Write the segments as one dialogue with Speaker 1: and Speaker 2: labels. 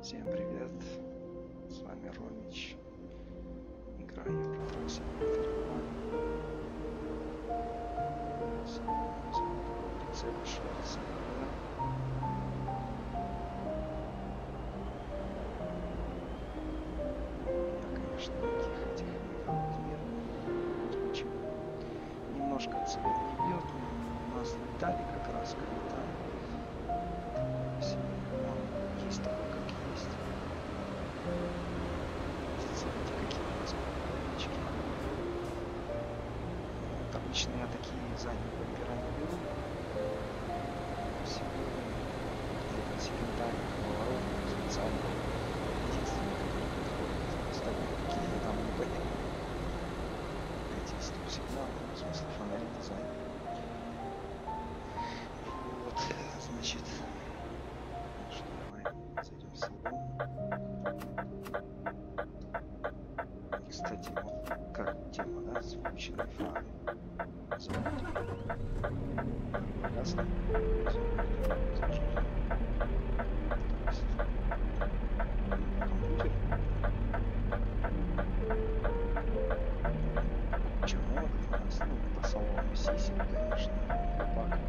Speaker 1: Всем привет, с вами Ромич, игра Евротрак Simulator 2. Сегодня прицепы шарится иногда. Я, конечно, никаких этих размеров ничего. Немножко от себя не бьет, но у нас детали как раз капитан. Он есть такой, как есть. Смотрите, какие у нас кнопочки. Вот, обычно я такие задние бампера не беру. Всего для секретарных поворотов специально. Единственное, который подходит. Остальные какие-то там не пойдут. Эти стоп-сигналы, в смысле фонари дизайн. Вот, значит, что давай зайдем в салон. Кстати, вот как тема, да, спущенные фары. Погасли. Компьютер. Чему у нас? Ну, по салону сисек, конечно. Пак.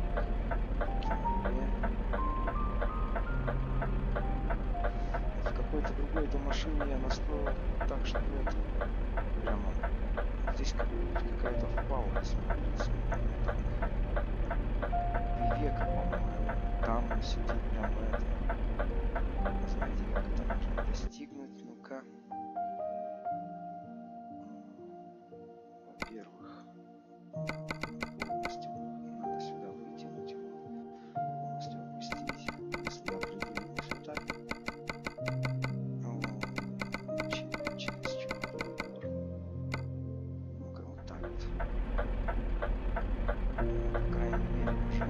Speaker 1: В какой-то другой машине я настроил так, что это прямо здесь какая-то впалая смотрится. Века, по-моему, там сидит прямо это. Знаете, как это можно достигнуть? Ну-ка. Во-первых, полностью надо сюда вытянуть его, полностью опустить, если определить все так. Через черный упор. Ну-ка, вот так вот. По крайней мере, уже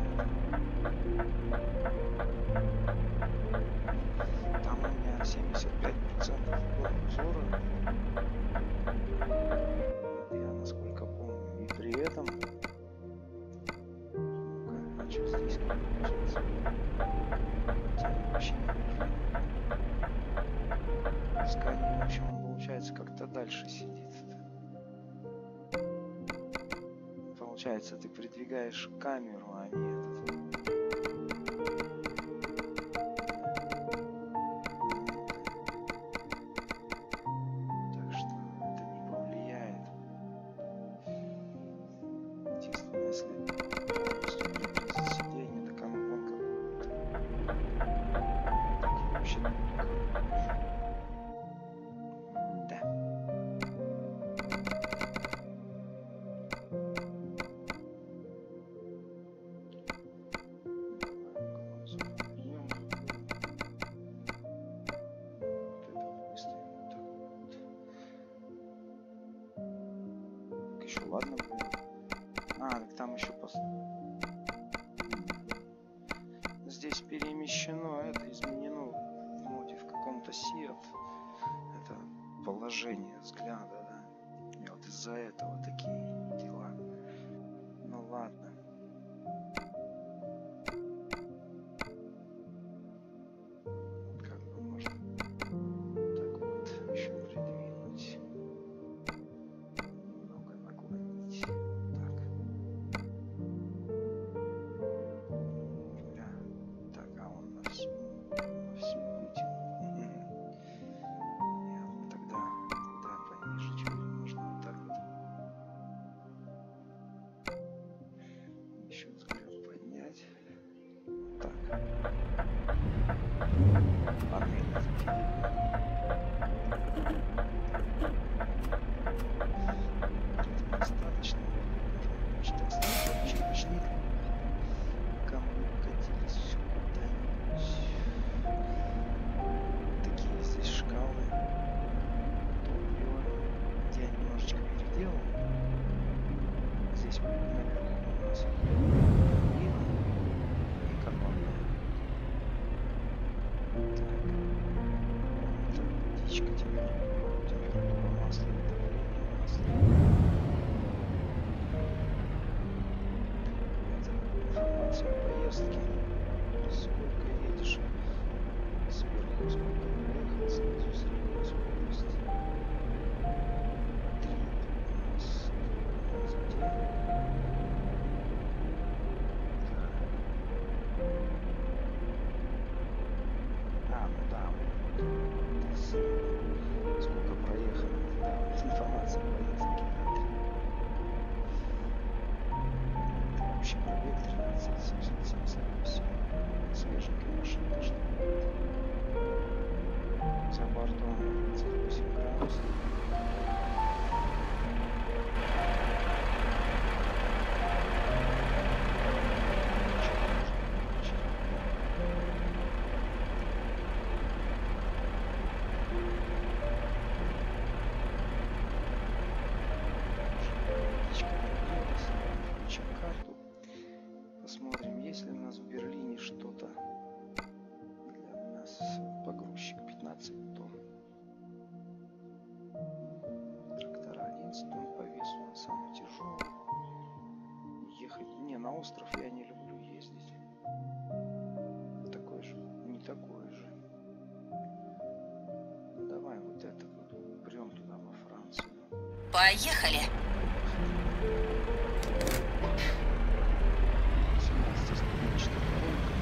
Speaker 1: там у меня 75% обзора. Я насколько помню. И при этом хочу здесь получается. Вообще не вижу. Сканер, в общем, он получается как-то дальше сидит. Получается, ты придвигаешь камеру, а не этот. Так что это не повлияет. Естественно, если полностью приблизить сиденье, так оно вон какое-то. Так я вообще не прикольно. Да. Еще ладно, так там еще здесь перемещено, это изменено в моде в каком-то сет. Это положение взгляда, да. И вот из-за этого такие дела. Ну ладно. Как бы можно так вот еще придвинуть. Немного наклонить. Так. Да. Так, а он на всю вытянут. Тогда пониже чуть можно вот так вот. Еще взгляд поднять. Так. Панель. Достаточно. Что-то ставить ручник. Пока мы не укатились все куда-нибудь. Такие здесь шкалы. Топливо. Я немножечко переделал. Здесь наверху у нас бензин и экономия. Так. Это водичка, температура масла и давление масла. Это информация о поездке. Сколько едешь, сверху сколько проехал. нас в Берлине что-то для нас погрузчик 15 тонн. Трактора 11 тонн по весу, он самый тяжелый. Ехать... Не, на остров я не люблю ездить. Такой же, не такой же. Ну, давай вот это вот, прям туда, во Францию.
Speaker 2: Поехали!
Speaker 1: 17-ступенчатая коробка.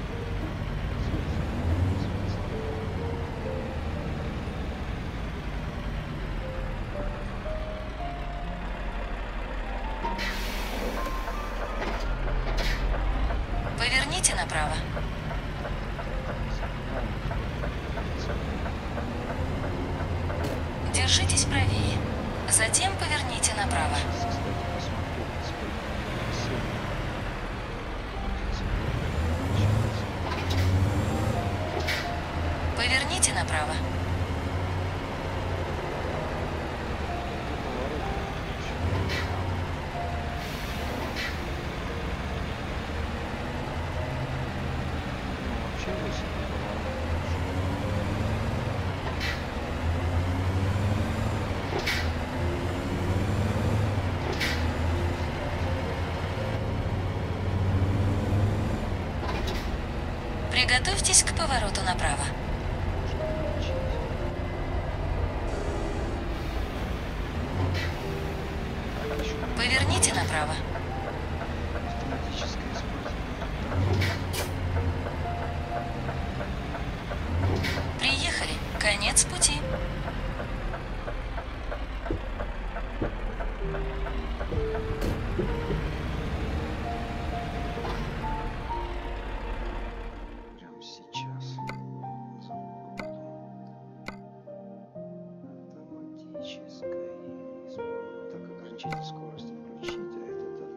Speaker 2: Поверните направо. Держитесь правее. Затем поверните направо. Поверните направо. Приготовьтесь к повороту направо. Поверните направо.
Speaker 1: Автоматическое использование.
Speaker 2: Приехали. Конец пути.
Speaker 1: Прямо сейчас. Автоматическое. Так, ограничитель скорости включить, а этот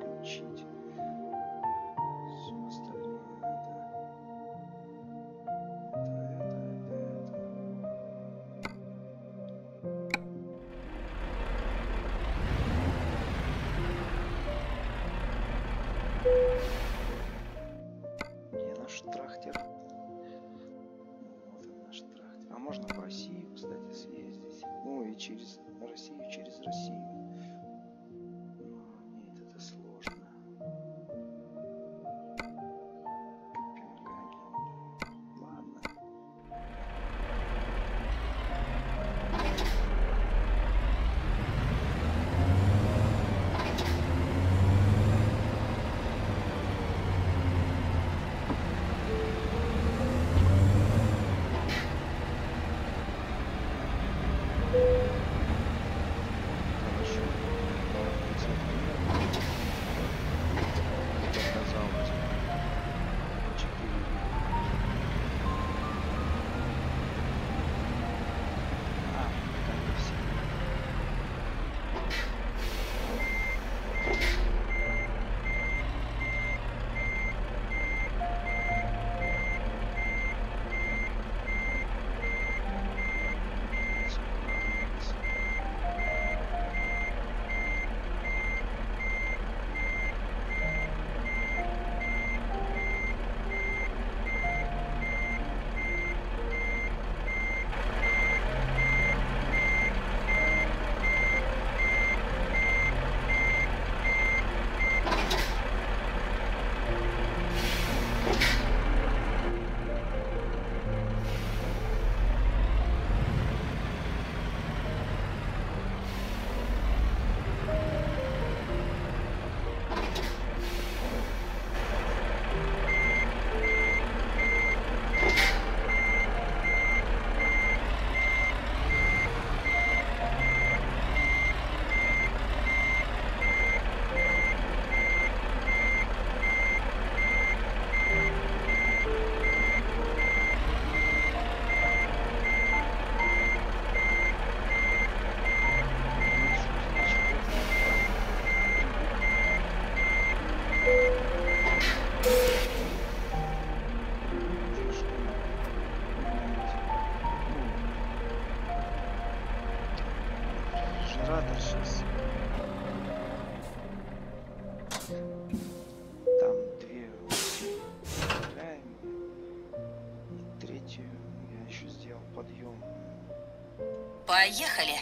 Speaker 2: Поехали.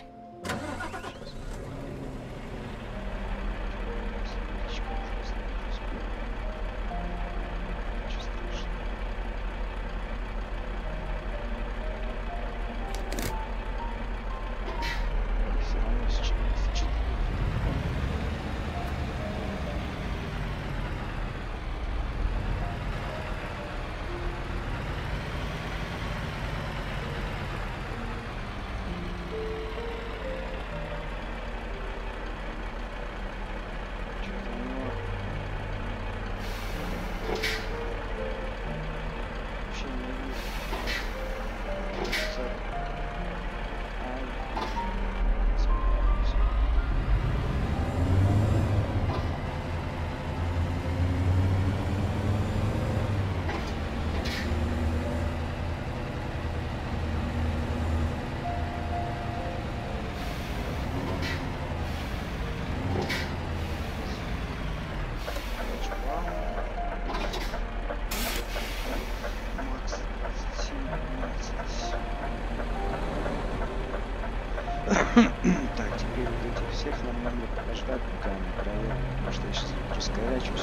Speaker 1: Так, теперь вот этих всех нам надо подождать, пока они проедут, потому что я сейчас раскорячусь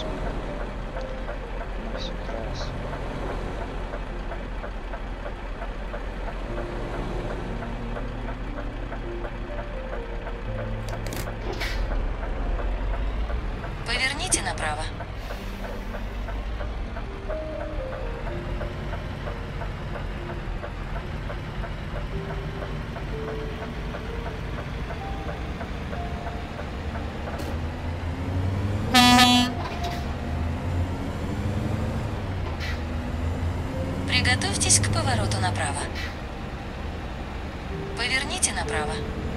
Speaker 1: на всю трассу.
Speaker 2: Поверните направо. Приготовьтесь к повороту направо. Поверните направо.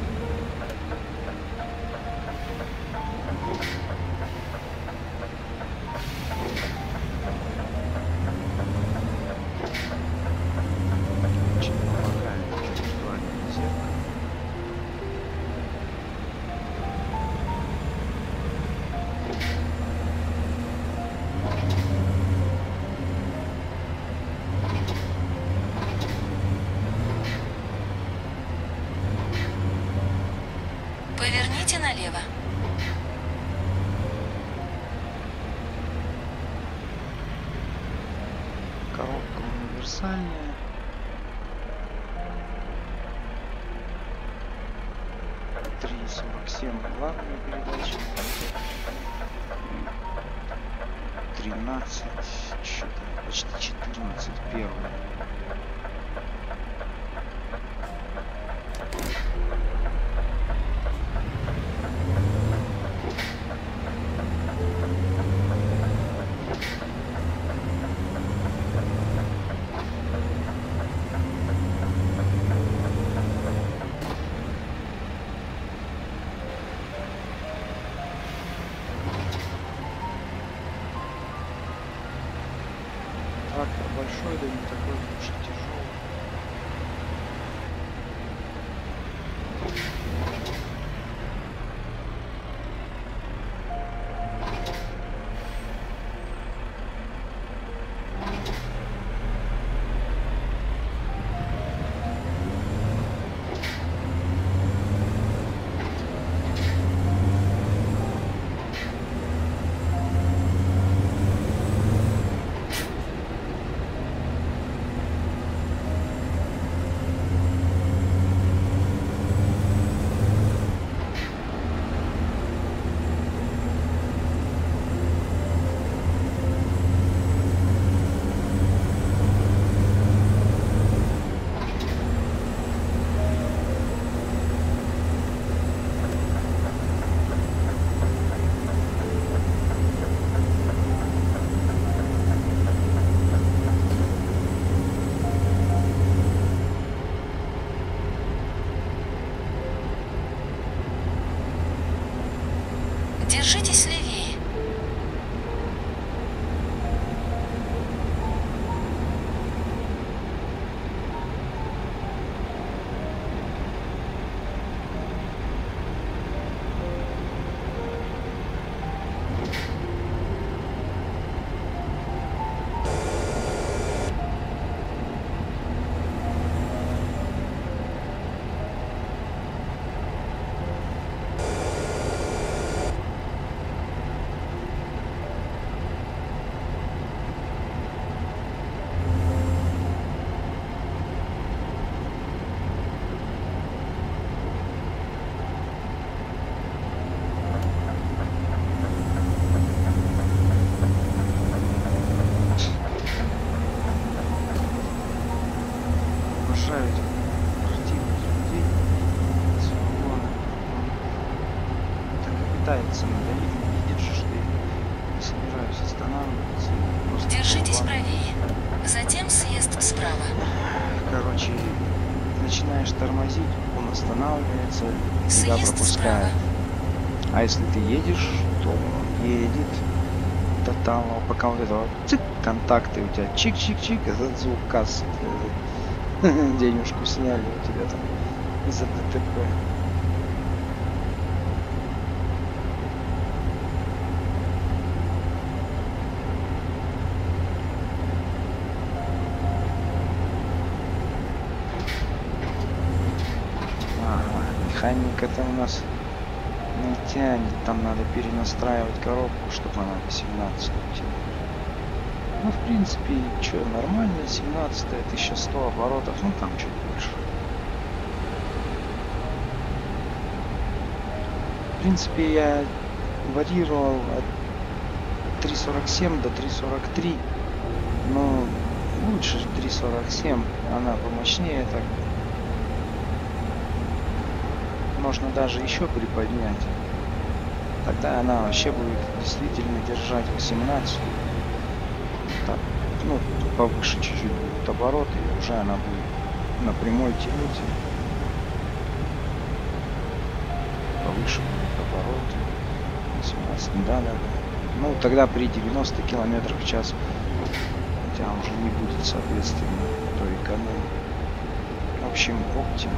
Speaker 1: Очень помогает это виртуальное зеркало.
Speaker 2: Поверните налево.
Speaker 1: Коробка универсальная. Три 47 главная передача. 13, что-то почти 14 первая. Трактор большой, да не такой уж и тяжелый.
Speaker 2: Держитесь правее. Затем съезд справа.
Speaker 1: Короче, начинаешь тормозить, он останавливается, тебя
Speaker 2: Съезд
Speaker 1: пропускает.
Speaker 2: справа.
Speaker 1: А если ты едешь, то он едет до того, пока вот это вот цик, контакты у тебя чик-чик-чик, этот звук кассы, денежку сняли у тебя там из-за ДТП. Ага, механик это у нас не тянет, там надо перенастраивать коробку, чтобы она до 17 тянула. Ну, в принципе, что, нормально, 17 1100 оборотов, ну там чуть больше. В принципе, я варьировал от 3.47 до 3.43, но лучше 3.47, она помощнее так. Можно даже еще приподнять. Тогда она вообще будет действительно держать 18. Так, ну, повыше чуть-чуть будут обороты, и уже она будет на прямой тянуть. Повыше будут обороты. 18, да. Ну, тогда при 90 км в час у тебя уже не будет, соответственно, той экономии. В общем, оптима.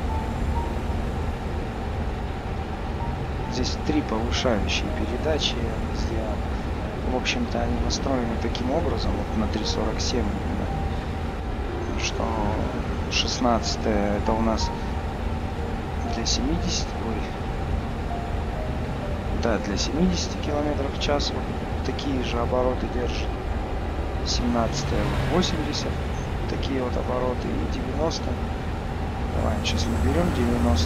Speaker 1: Здесь 3 повышающие передачи я сделал. В общем-то, они настроены таким образом, вот на 3.47 именно, что 16 это у нас для 70, да, для 70 км в час вот такие же обороты держит. 17 80, такие вот обороты, и 90. Давай сейчас наберем 90.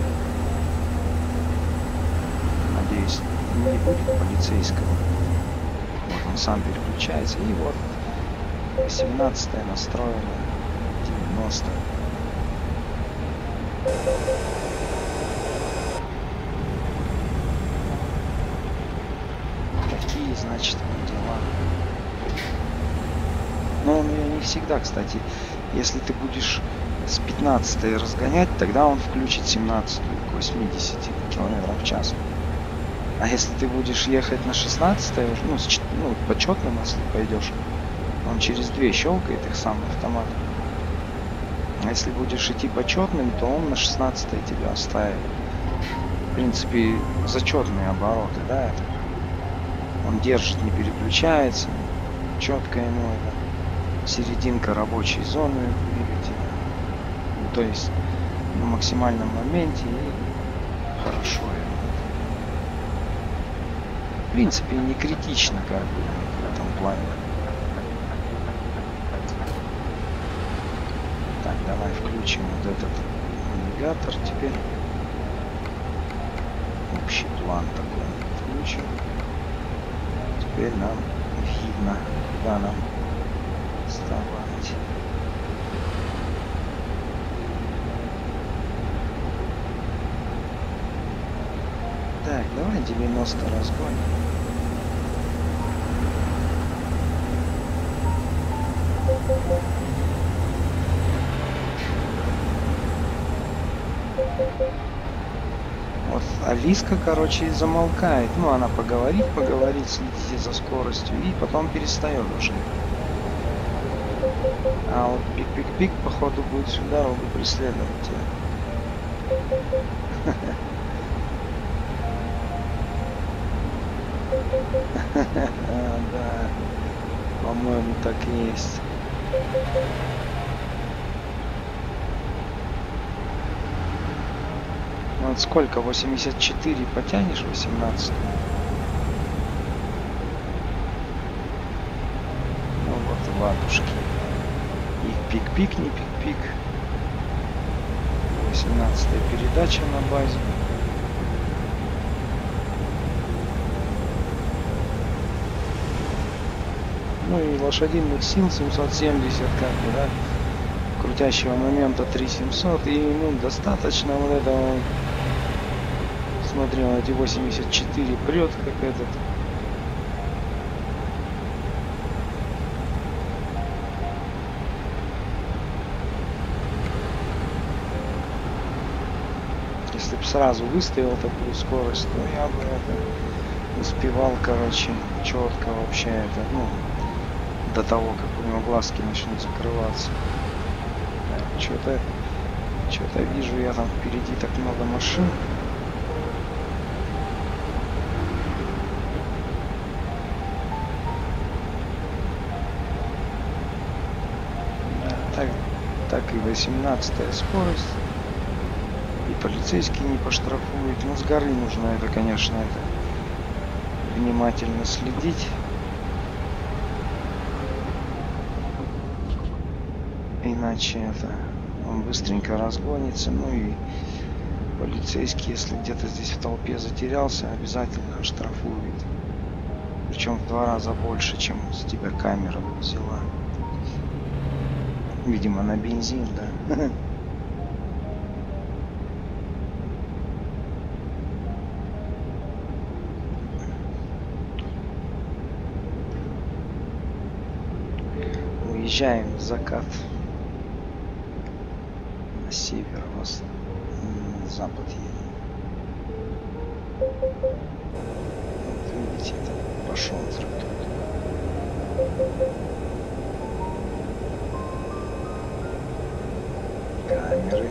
Speaker 1: Надеюсь, не будет полицейского. Вот он сам переключается. И вот 18 настроено, 90. Такие, значит, дела. Но он не всегда, кстати. Если ты будешь с 15 разгонять, тогда он включит 17 к 80 км в час. А если ты будешь ехать на 16, ну, почетным, если пойдешь, он через 2 щелкает их сам автомат. А если будешь идти почетным, то он на 16 тебя оставит. В принципе, зачетные обороты, да, это. Он держит, не переключается, четко ему это. Серединка рабочей зоны двигателя. Ну, то есть на максимальном моменте и хорошо. В принципе, не критично как бы в этом плане. Так, давай включим вот этот навигатор теперь. Общий план такой включим. Теперь нам видно, куда нам вставать. Так, давай 90 разгоним. Вот Алиска, короче, замолкает. Ну, она поговорит, следите за скоростью и потом перестает уже. А вот пик-пик-пик, походу, будет всю дорогу преследовать тебя. Да, по-моему, так и есть. Вот сколько? 84 потянешь, 18? Ну вот, ладушки. И пик-пик, не пик-пик. 18-я передача на базе. Ну и лошадиных сил 770, как бы, да, крутящего момента 3700, и ну достаточно вот этого. Смотри, он эти 84 прет, как этот. если бы сразу выставил такую скорость, то я бы это успевал, короче, четко вообще это, ну, до того, как у него глазки начнут закрываться. Что-то вижу я там впереди так много машин. Так и 18-я скорость. И полицейские не поштрафуют. Но с горы нужно это, конечно, это внимательно следить. Иначе это он быстренько разгонится. Ну и полицейский, если где-то здесь в толпе затерялся, обязательно штрафует. Причем в 2 раза больше, чем с тебя камера взяла. Видимо, на бензин, да. Уезжаем в закат. На север, на запад едем. Вот видите, это пошел взрыв тут. Камеры.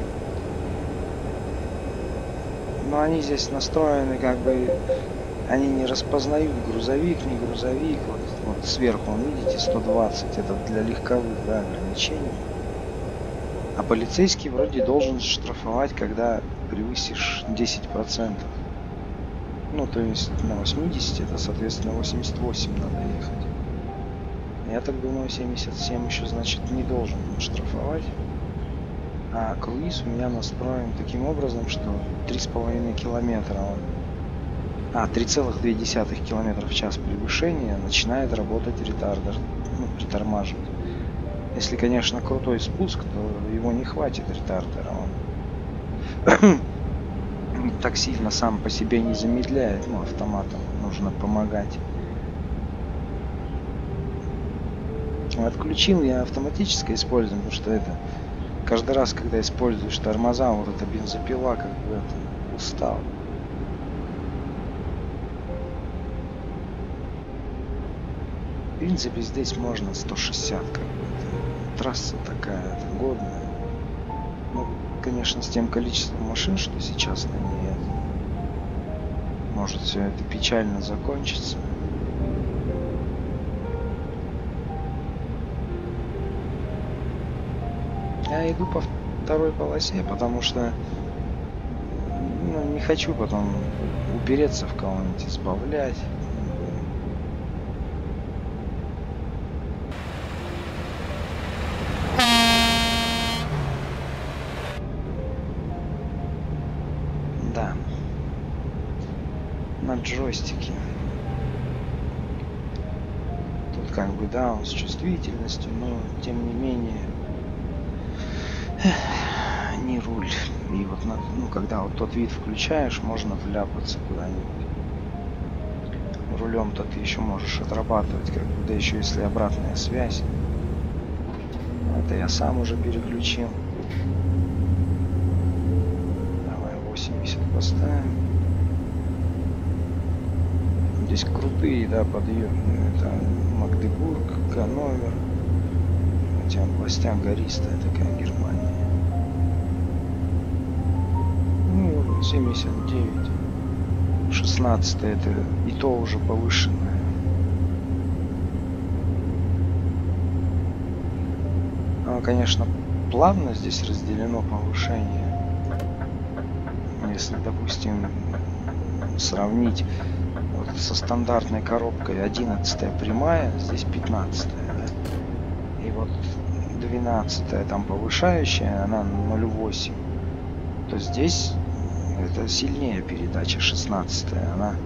Speaker 1: Но они здесь настроены, как бы они не распознают грузовик, не грузовик. Вот сверху, видите, 120, это для легковых, да, ограничений. А полицейский вроде должен штрафовать, когда превысишь 10%. Ну, то есть на 80, это, соответственно, 88 надо ехать. Я так думаю, 77 еще, значит, не должен штрафовать. А круиз у меня настроен таким образом, что 3,5 километра он. 3,2 километра в час превышения начинает работать ретардер. Ну, притормаживать. Если, конечно, крутой спуск, то его не хватит ретардера. Он так сильно сам по себе не замедляет. Ну, автоматом нужно помогать. Отключил я автоматическое использование, потому что это каждый раз, когда используешь тормоза, вот эта бензопила как бы это, устал. В принципе, здесь можно 160 как бы. Трасса такая годная. Ну, конечно, с тем количеством машин, что сейчас на ней, может все это печально закончиться. Я иду по второй полосе, потому что не хочу потом упереться в кого-нибудь, избавлять. Да. На джойстике. Тут как бы, да, он с чувствительностью, но тем не менее не руль. И вот, когда вот тот вид включаешь, можно вляпаться куда-нибудь. Рулем-то ты еще можешь отрабатывать, как бы, да еще если обратная связь. Это я сам уже переключил. Давай 80 поставим. Здесь крутые, да, подъемы. Это Магдебург, Ганновер. Хотя областям гористая такая Германия. 79. 16 это и то уже повышенное. Оно, конечно, плавно здесь разделено повышение. Если, допустим, сравнить вот со стандартной коробкой 11 прямая, здесь 15, да? И вот 12 там повышающая, она 0,8. То здесь это сильнее передача 16, она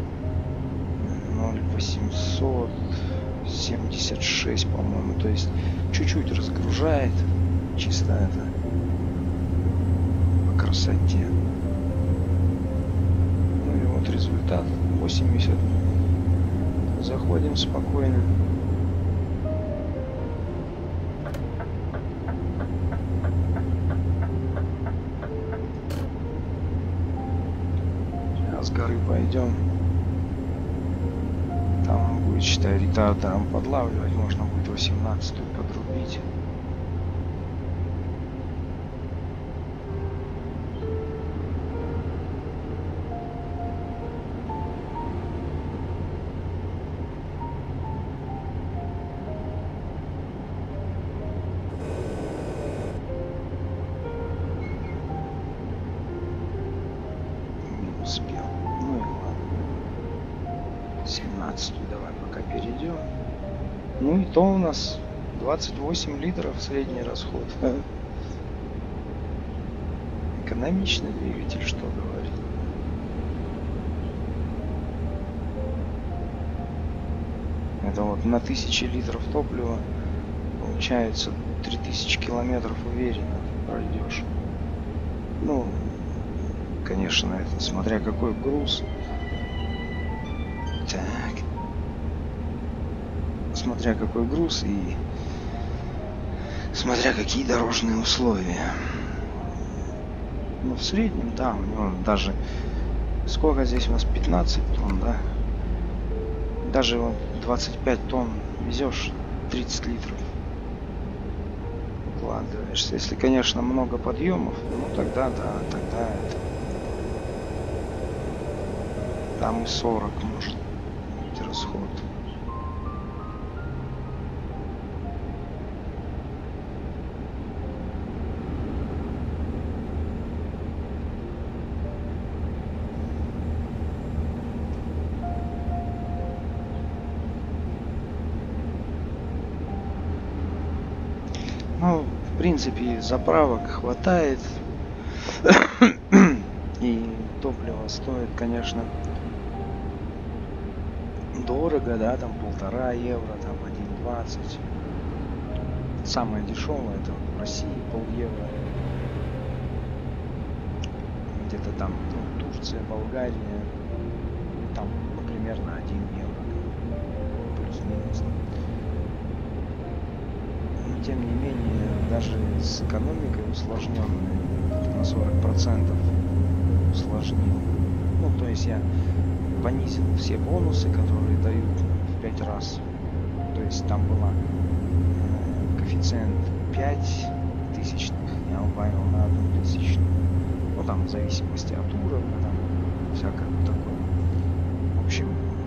Speaker 1: 0,876, по-моему. То есть чуть-чуть разгружает, чисто это по красоте. Ну и вот результат 80. Заходим спокойно. горы пойдем. Там он будет, считай, ретардатором подлавливать. Можно будет 18-ю подрубить. Успел. Ну и ладно. 17-ю давай пока перейдем. Ну и то у нас 28 литров средний расход. Экономичный двигатель, что говорит. Это вот на 1000 литров топлива получается 3000 километров уверенно пройдешь. Ну, конечно, это смотря какой груз. Так. Смотря какой груз и смотря какие дорожные условия. Ну, в среднем, да, у него даже... Сколько здесь у нас? 15 тонн, да? Даже вот 25 тонн везешь, 30 литров укладываешься. Если, конечно, много подъемов, ну тогда, да, тогда это... Там и 40 может быть расход. Ну, в принципе, заправок хватает. И топливо стоит, конечно, дорого, да, там 1,5 евро, там 1,20. Самое дешевое это в России пол-евро. Где-то там, ну, Турция, Болгария, там, ну, примерно 1 евро. Плюс-минус. Но тем не менее, даже с экономикой усложненной, на 40% усложнил. Ну, то есть я понизил все бонусы, которые дают в 5 раз. То есть там была коэффициент 5 тысячных, я убавил на 1 тысячную. Ну там в зависимости от уровня, там всякое такое. В общем,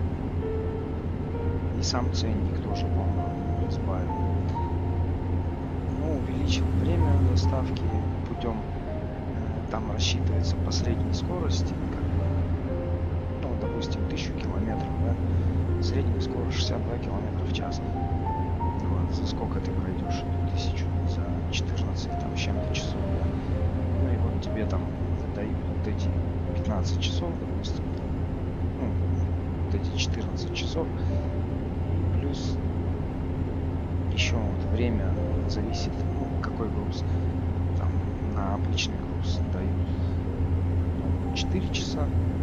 Speaker 1: и сам ценник тоже, по-моему, сбавил. Ну, увеличил время доставки путем, там рассчитывается по средней скорости, ну, допустим, 1000 километров, да, средняя скорость 62 километра в час. Вот, за сколько ты пройдешь 1000? За 14 там с чем-то часов, да? Ну и вот тебе там дают вот эти 15 часов, допустим, ну, вот эти 14 часов, и плюс еще вот время зависит, ну, какой груз. Там на обычный груз дают 4 часа,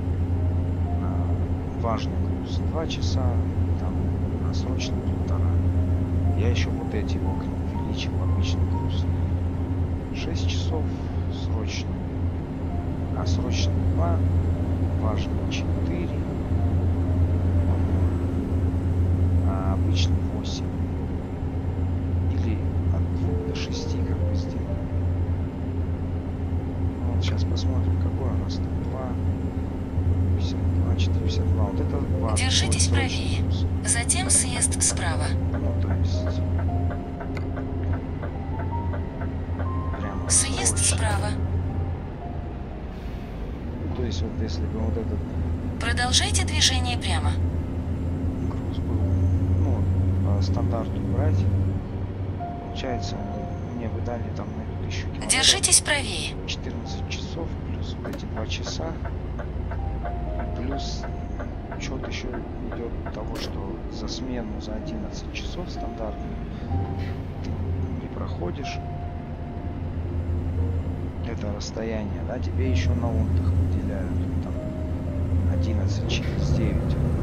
Speaker 1: на важный груз 2 часа, там на срочный 1,5. Я еще вот эти окна увеличил, обычный груз 6 часов, срочный, а срочный 2, важный 4, а обычный 8. Или от 2 до 6 как бы сделать. Вот сейчас посмотрим, какой у нас там 2, 52, 452. Вот это важно.
Speaker 2: Держитесь правее. Затем съезд справа.
Speaker 1: Ну, то есть... Прямо
Speaker 2: Съезд
Speaker 1: срочно.
Speaker 2: справа.
Speaker 1: То есть вот если бы вот этот
Speaker 2: Продолжайте движение прямо.
Speaker 1: груз был, ну, по стандарту брать, получается, мне бы дали там на 1000 километров.
Speaker 2: Держитесь правее.
Speaker 1: 14 часов плюс вот эти 2 часа. Плюс учет еще идет того, что за смену за 11 часов стандартную ты не проходишь это расстояние, да, тебе еще на отдых выделяют там 11 через 9.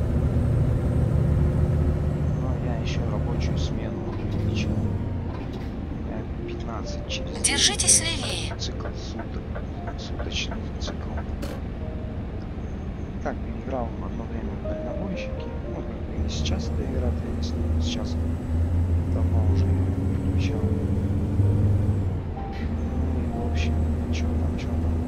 Speaker 1: Но я еще рабочую смену увеличил. Я 15 через 9.
Speaker 2: Держитесь левее.
Speaker 1: Цикл суток, суточный цикл. как бы играл одно время в дальнобойщики. Ну, как бы и сейчас эта игра-то, если сейчас давно уже ее переключал. Ну и в общем, что там, что там.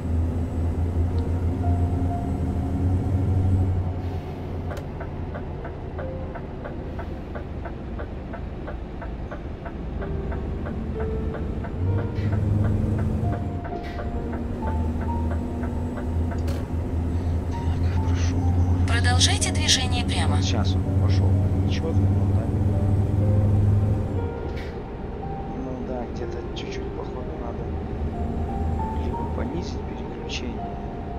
Speaker 2: Продолжайте движение прямо.
Speaker 1: Вот сейчас он пошел нечетно, да? Ну да, где-то чуть-чуть походу надо либо понизить переключение.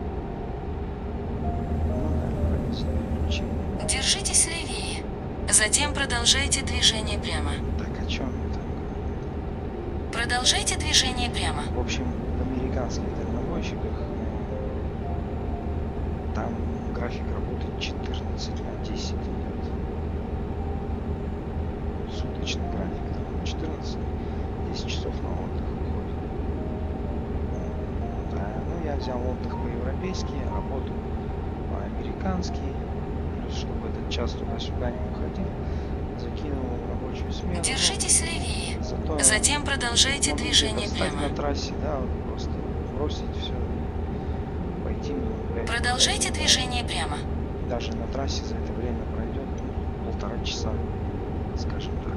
Speaker 1: Ну да, понизить переключение.
Speaker 2: Держитесь левее. Затем продолжайте движение прямо.
Speaker 1: Так, о чем это?
Speaker 2: Продолжайте движение прямо.
Speaker 1: В общем, в американских дальнобойщиках там график работы 14/10 идет. Суточный график, там 14, 10 часов на отдых уходит. Да, ну я взял отдых по-европейски, работу по-американски, плюс чтобы этот час туда-сюда не уходил, закинул рабочую смену.
Speaker 2: Держитесь левее.
Speaker 1: Зато
Speaker 2: Затем продолжайте движение
Speaker 1: встать
Speaker 2: прямо.
Speaker 1: на трассе, да, вот просто бросить все, пойти минут 5.
Speaker 2: Продолжайте движение прямо.
Speaker 1: Даже на трассе за это время пройдет 1,5 часа, скажем так.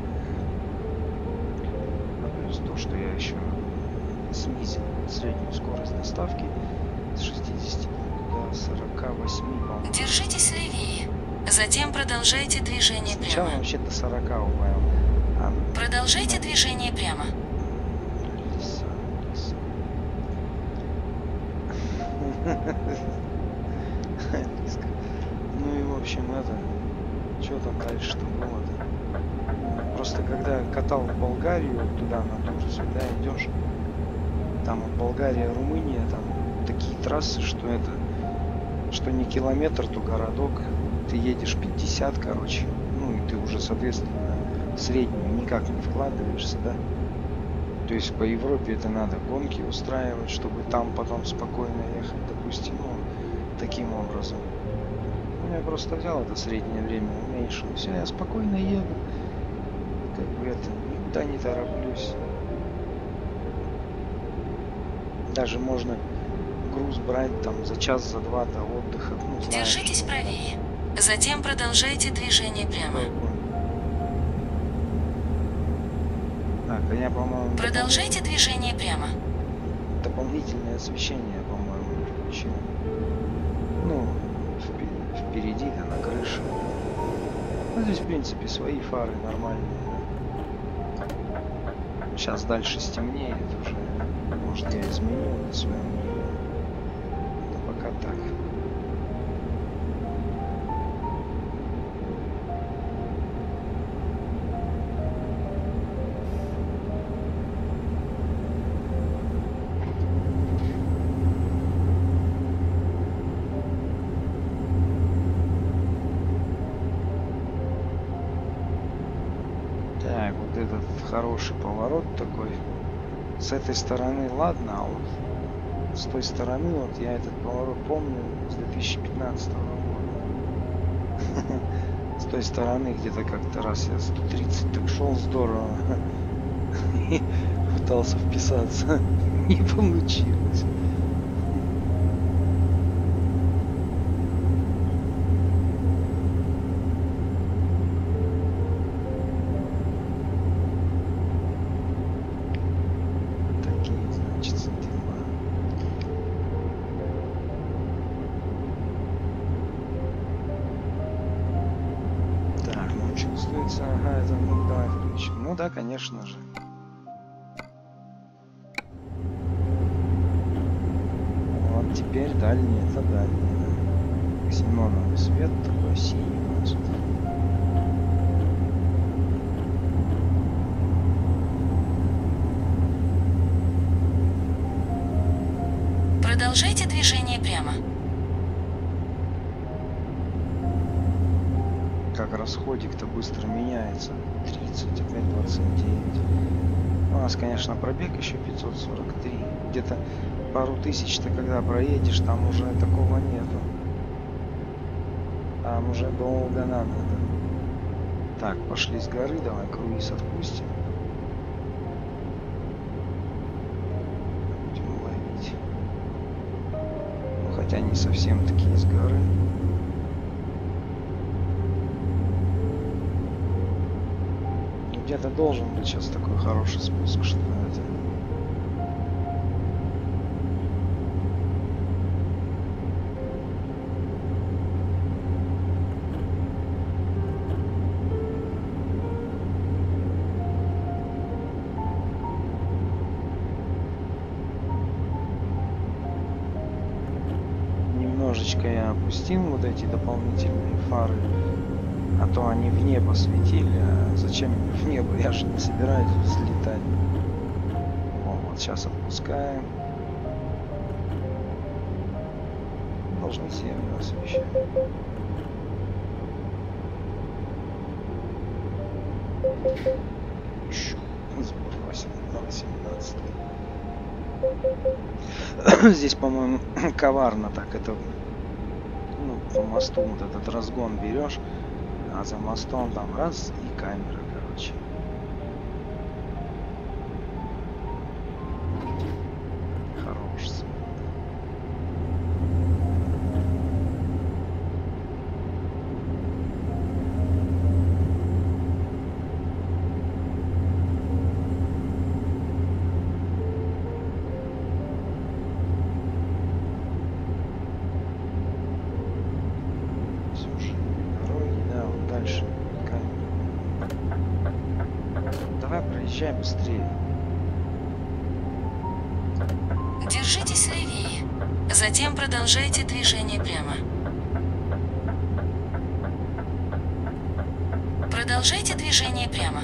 Speaker 1: А плюс то, что я еще снизил среднюю скорость доставки с 60 до 48, по-моему.
Speaker 2: Держитесь левее. Затем продолжайте движение
Speaker 1: Сначала
Speaker 2: прямо.
Speaker 1: вообще до 40 убавил. А,
Speaker 2: Продолжайте движение прямо.
Speaker 1: лиса. Лиска. Ну и в общем это, что там дальше-то было-то? Просто когда катал в Болгарию, туда на Турцию, да, идешь, там вот Болгария, Румыния, там такие трассы, что это, что не километр, то городок, ты едешь 50, короче, ну и ты уже, соответственно, в среднюю никак не вкладываешься, да? То есть по Европе это надо гонки устраивать, чтобы там потом спокойно ехать, допустим, ну, таким образом. Ну, я просто взял это среднее время, уменьшил, все, я спокойно еду, как бы это, никуда не тороплюсь. Даже можно груз брать там за час, за два до отдыха. Ну, знаешь,
Speaker 2: Держитесь
Speaker 1: что
Speaker 2: правее. Затем продолжайте движение прямо.
Speaker 1: Так, а я, по-моему,
Speaker 2: Продолжайте движение прямо.
Speaker 1: дополнительное освещение, по-моему, включил. Ну, впереди, да, на крыше. Ну, здесь, в принципе, свои фары нормальные. Сейчас дальше стемнеет уже. Может, я изменю свое мнение. Но пока так. Так, вот этот хороший поворот такой. С этой стороны ладно, а вот с той стороны, вот я этот поворот помню с 2015 года. С той стороны где-то как-то раз я 130 так шел здорово. И пытался вписаться. Не получилось. Такие, значит, дела. Так, ну чувствуется, ага, это, ну давай включим. Ну да, конечно же. Вот теперь дальний, это дальний, да. Ксеноновый свет такой синий у нас.
Speaker 2: Продолжайте движение прямо.
Speaker 1: Как расходик-то быстро меняется. 30, опять 29. У нас, конечно, пробег еще 543. Где-то пару тысяч-то, когда проедешь, там уже такого нету. Там уже долго нам надо. Так, пошли с горы, давай круиз отпустим. Будем ловить. Ну, хотя не совсем такие с горы. Где-то должен быть сейчас такой хороший спуск, что это. Немножечко я опустил вот эти дополнительные фары. А то они в небо светили, а зачем в небо? Я же не собираюсь взлетать. О, вот сейчас отпускаем. Должны северно освещать. Сбор 18. Здесь, по-моему, коварно так это. Ну, по мосту вот этот разгон берешь. А за мостом там раз и камера, короче. Хорош свет. Проезжай быстрее.
Speaker 2: Держитесь левее. Затем продолжайте движение прямо. Продолжайте движение прямо.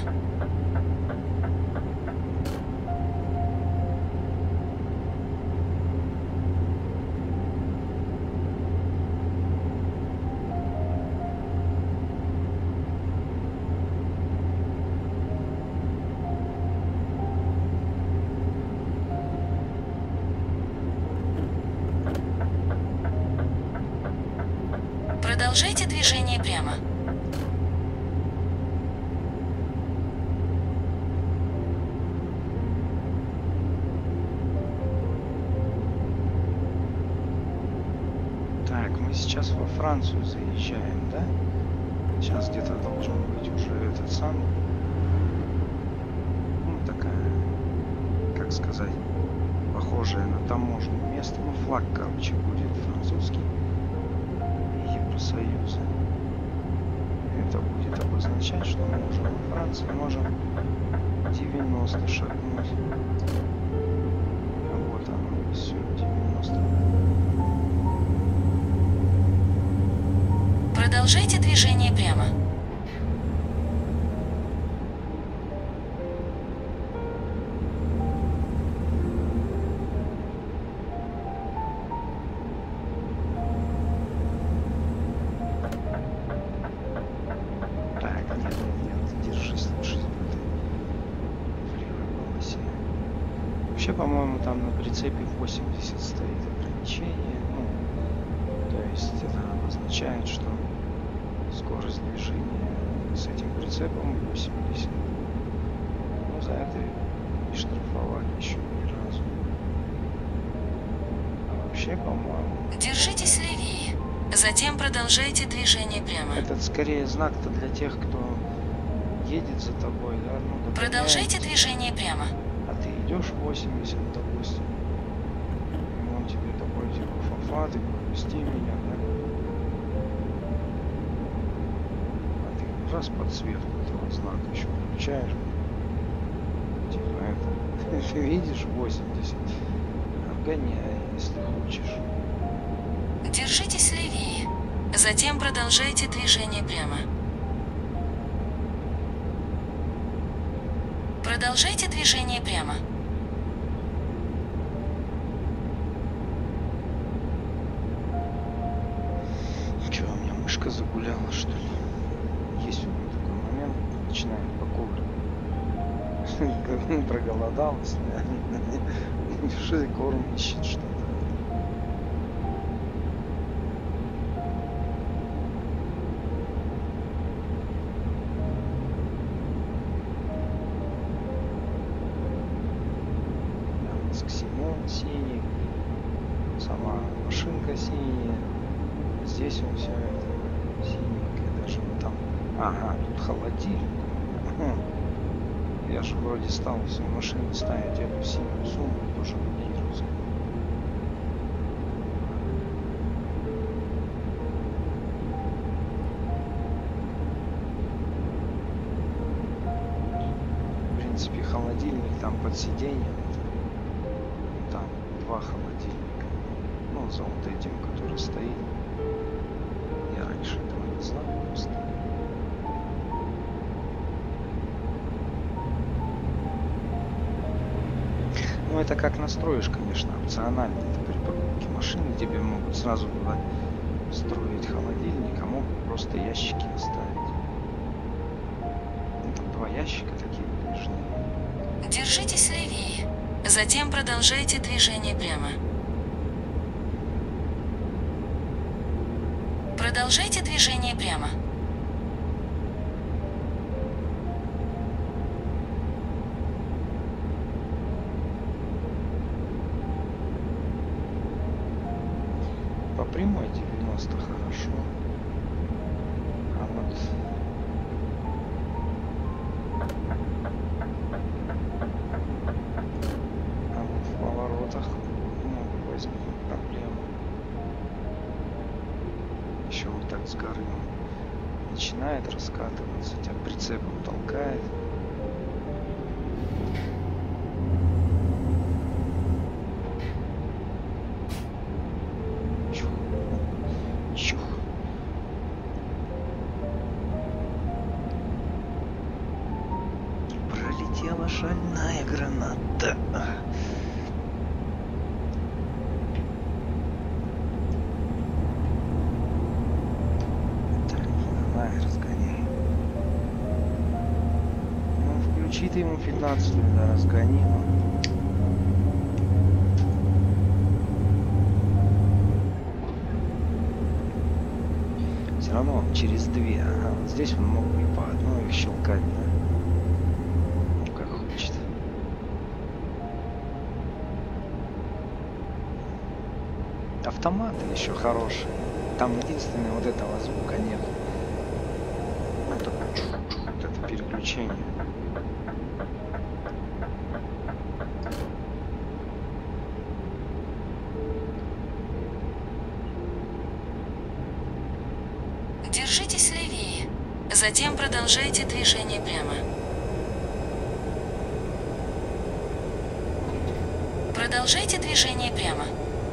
Speaker 2: Продолжайте движение прямо.
Speaker 1: Так, мы сейчас во Францию заезжаем, да? Сейчас где-то должен быть уже этот самый. Ну, такая, как сказать, похожая на таможенное место. Ну, флаг, короче, будет французский. Евросоюза. Это будет обозначать, что мы уже во Франции можем 90 шагнуть. Вот оно, все, 90.
Speaker 2: Продолжайте движение прямо.
Speaker 1: Вообще, по-моему, там на прицепе 80 стоит ограничение. Ну, то есть это означает, что скорость движения с этим прицепом 80. Ну, за это не штрафовали еще ни разу. А вообще, по-моему...
Speaker 2: Держитесь левее. Затем продолжайте движение прямо.
Speaker 1: Этот скорее знак-то для тех, кто едет за тобой, да? Ну,
Speaker 2: продолжайте движение прямо.
Speaker 1: А ты идешь 80, допустим. И он тебе такой, типа, фафа, ты пропусти меня, да? А ты раз подсветку этого знака еще включаешь. Типа это. Ты видишь 80. Обгоняй, если хочешь.
Speaker 2: Держитесь левее. Затем продолжайте движение прямо. Продолжайте движение прямо.
Speaker 1: Че, у меня мышка загуляла, что ли? Есть у меня такой момент, начинает покуривать. Проголодалась, что корм ищет что-то. 1 синий, сама машинка синяя, здесь он все это синенькое, даже вот там, ага, тут холодильник. Я же вроде стал все машины ставить эту синюю сумму, тоже блокируется. В принципе, холодильник там под сиденьем. Там два холодильника. Ну, за вот этим, который стоит. Я раньше этого не знал просто. Ну, это как настроишь, конечно, опционально. Это при покупке машины тебе могут сразу туда встроить холодильник, а могут просто ящики оставить. Ну, там два ящика такие выдвижные.
Speaker 2: Держитесь левее. Затем продолжайте движение прямо. Продолжайте движение прямо.
Speaker 1: По прямой 90 хорошо. А вот в поворотах могут возникнуть проблемы. Еще вот так с горы он начинает раскатываться, тебя прицепом толкает. Чух. Пролетела шальная граната. Так, давай, разгоняй. Ну, включи ты ему 15-ю, да, разгони, ну. Все равно через две. Ага, вот здесь он мог бы и по одной их щелкать, да? Ну, как хочет. Автоматы еще хорошие. Там единственное, вот этого звука нет. Ну, такой чух-чух, вот это переключение.
Speaker 2: Держитесь левее. Затем продолжайте движение прямо. Продолжайте движение прямо.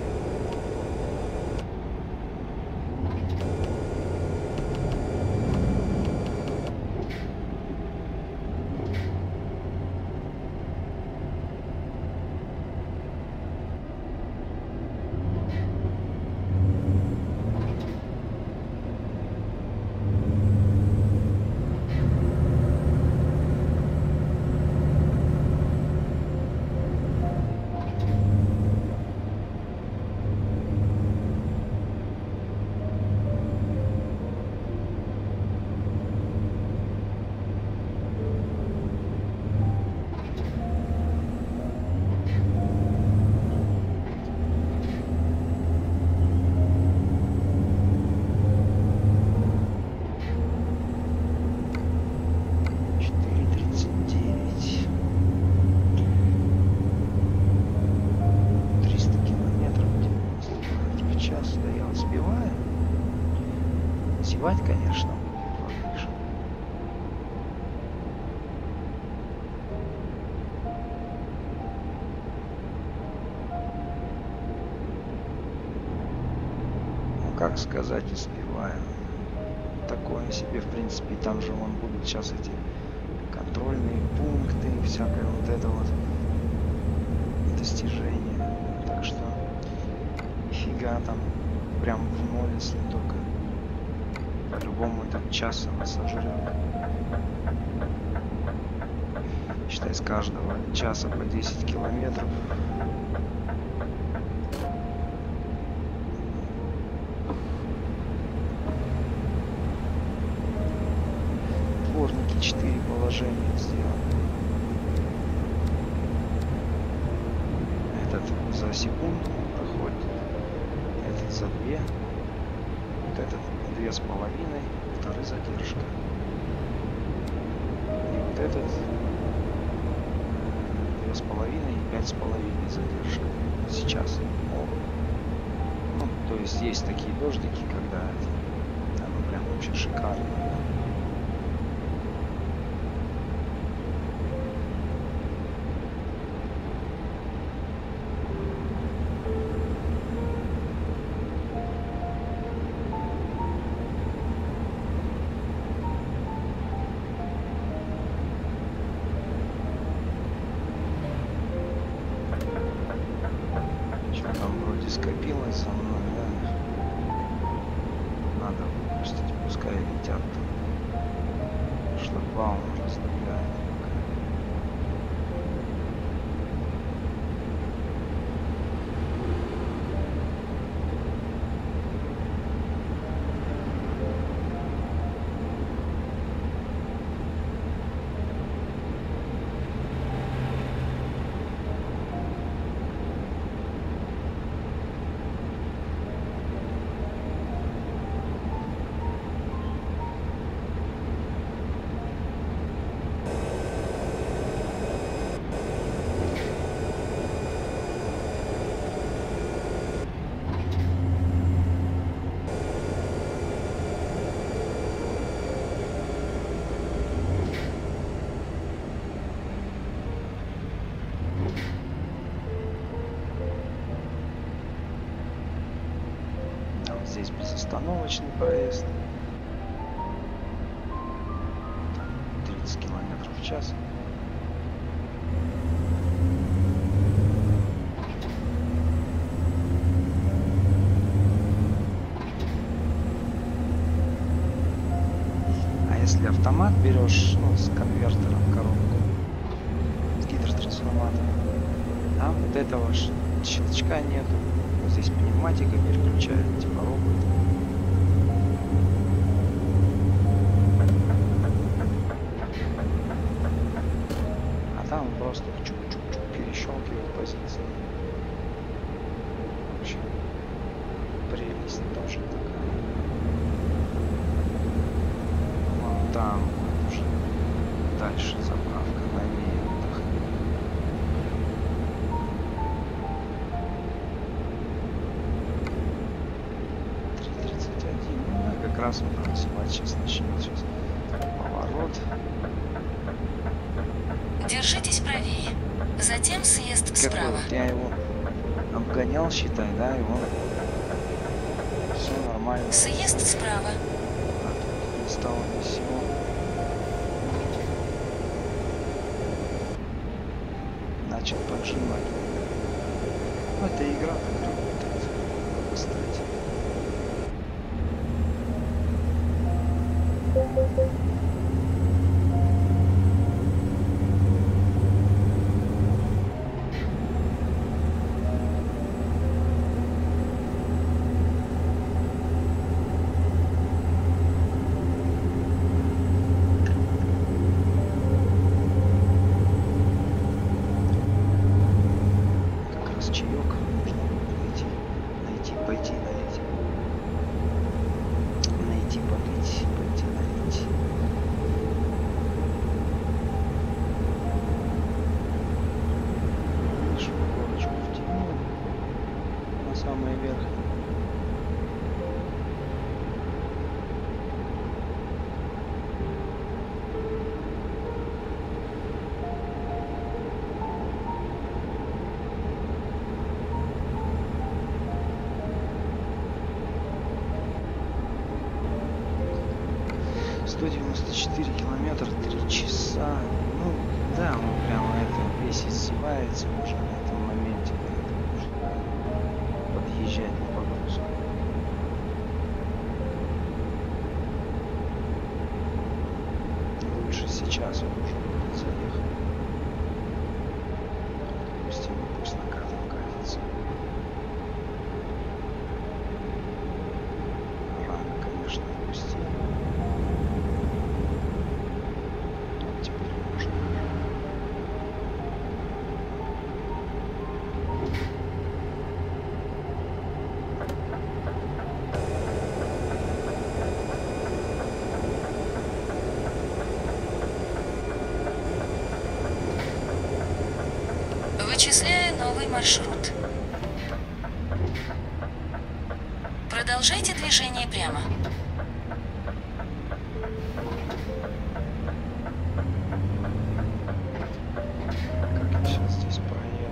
Speaker 2: Зевать, конечно, будет. Ну, как сказать, успеваю. Такое себе, в принципе, там же вон будут сейчас эти контрольные пункты, всякое вот это вот достижение. Так что нифига там прям в ноль, если только. По-любому этот час она сожрет. Считай, с каждого часа по 10 километров. Дворники 4 положения сделаны. Этот за секунду проходит, этот за 2, вот этот 2,5, вторая задержка. И вот этот 2,5 и 5,5 задержка. Сейчас. Ну, то есть есть такие дождики, когда оно прям вообще шикарно. Скопилось со мной, да? Надо выпустить, пускай летят. Шлагбаум раздвигает. Здесь безостановочный проезд. 30 км в час. А если автомат берешь, ну, с конвертером коробку, с гидротрансформатором, там вот этого щелчка нету. Здесь пневматика переключает, типа робот. А там просто чук-чук-чук перещелкивает позиции. Вообще прелесть тоже такая. Вон там уже дальше заправка левее. 3:31. Ну, как раз он танцевать сейчас начнет. Сейчас поворот.
Speaker 3: Держитесь правее. Затем съезд справа.
Speaker 2: Вот я его обгонял, считай, да, и он все нормально.
Speaker 3: Съезд справа.
Speaker 2: А тут не стало ни сего. Начал поджимать. Это игра так работает, кстати. Километра 3 часа. Ну да, он прямо это весь издевается уже на этом моменте, когда уже подъезжать на погрузку. Лучше сейчас он уже будет заехать. Пусть его пусть накатом катится. Рано, конечно, пустить. Теперь можно.
Speaker 3: Вычисляю новый маршрут. Продолжайте движение прямо.
Speaker 1: Как я сейчас здесь проеду?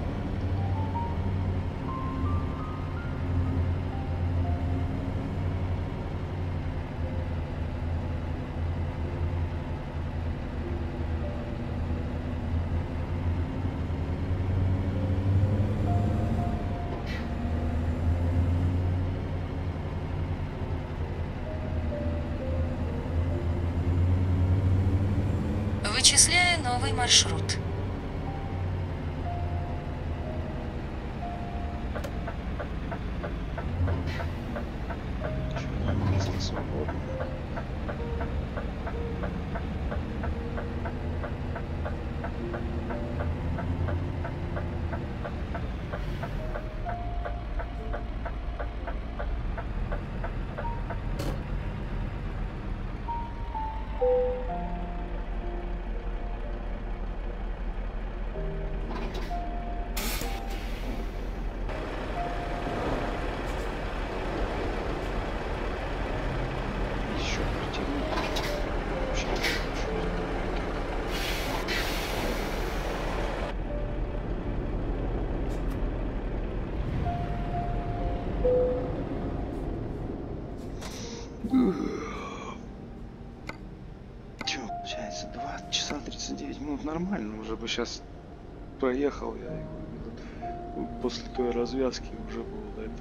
Speaker 3: Вычисляю новый маршрут.
Speaker 1: Чё, место свободно. Еще противник. Вообще не хочу. Че, получается, 2 часа 39 минут нормально. Уже бы сейчас проехал я его. После той развязки уже было это.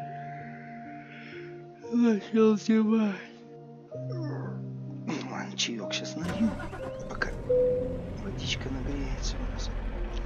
Speaker 1: Начал снимать. Ну ладно, чаек сейчас налью, пока водичка нагреется у нас.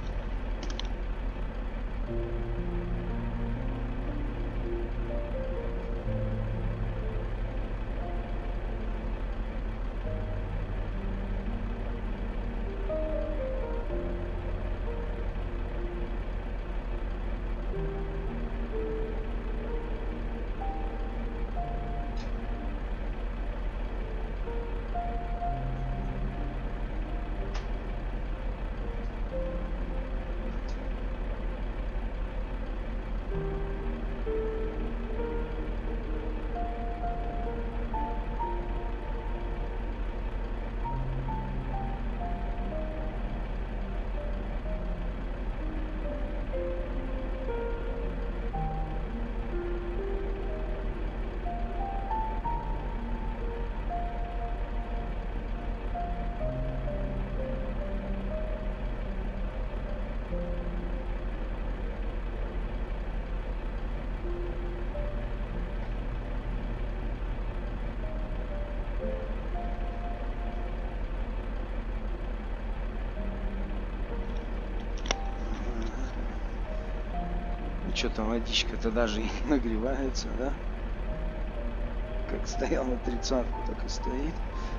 Speaker 1: Что-то водичка-то даже и не нагревается, да? Как стоял на 30-ку, так и стоит.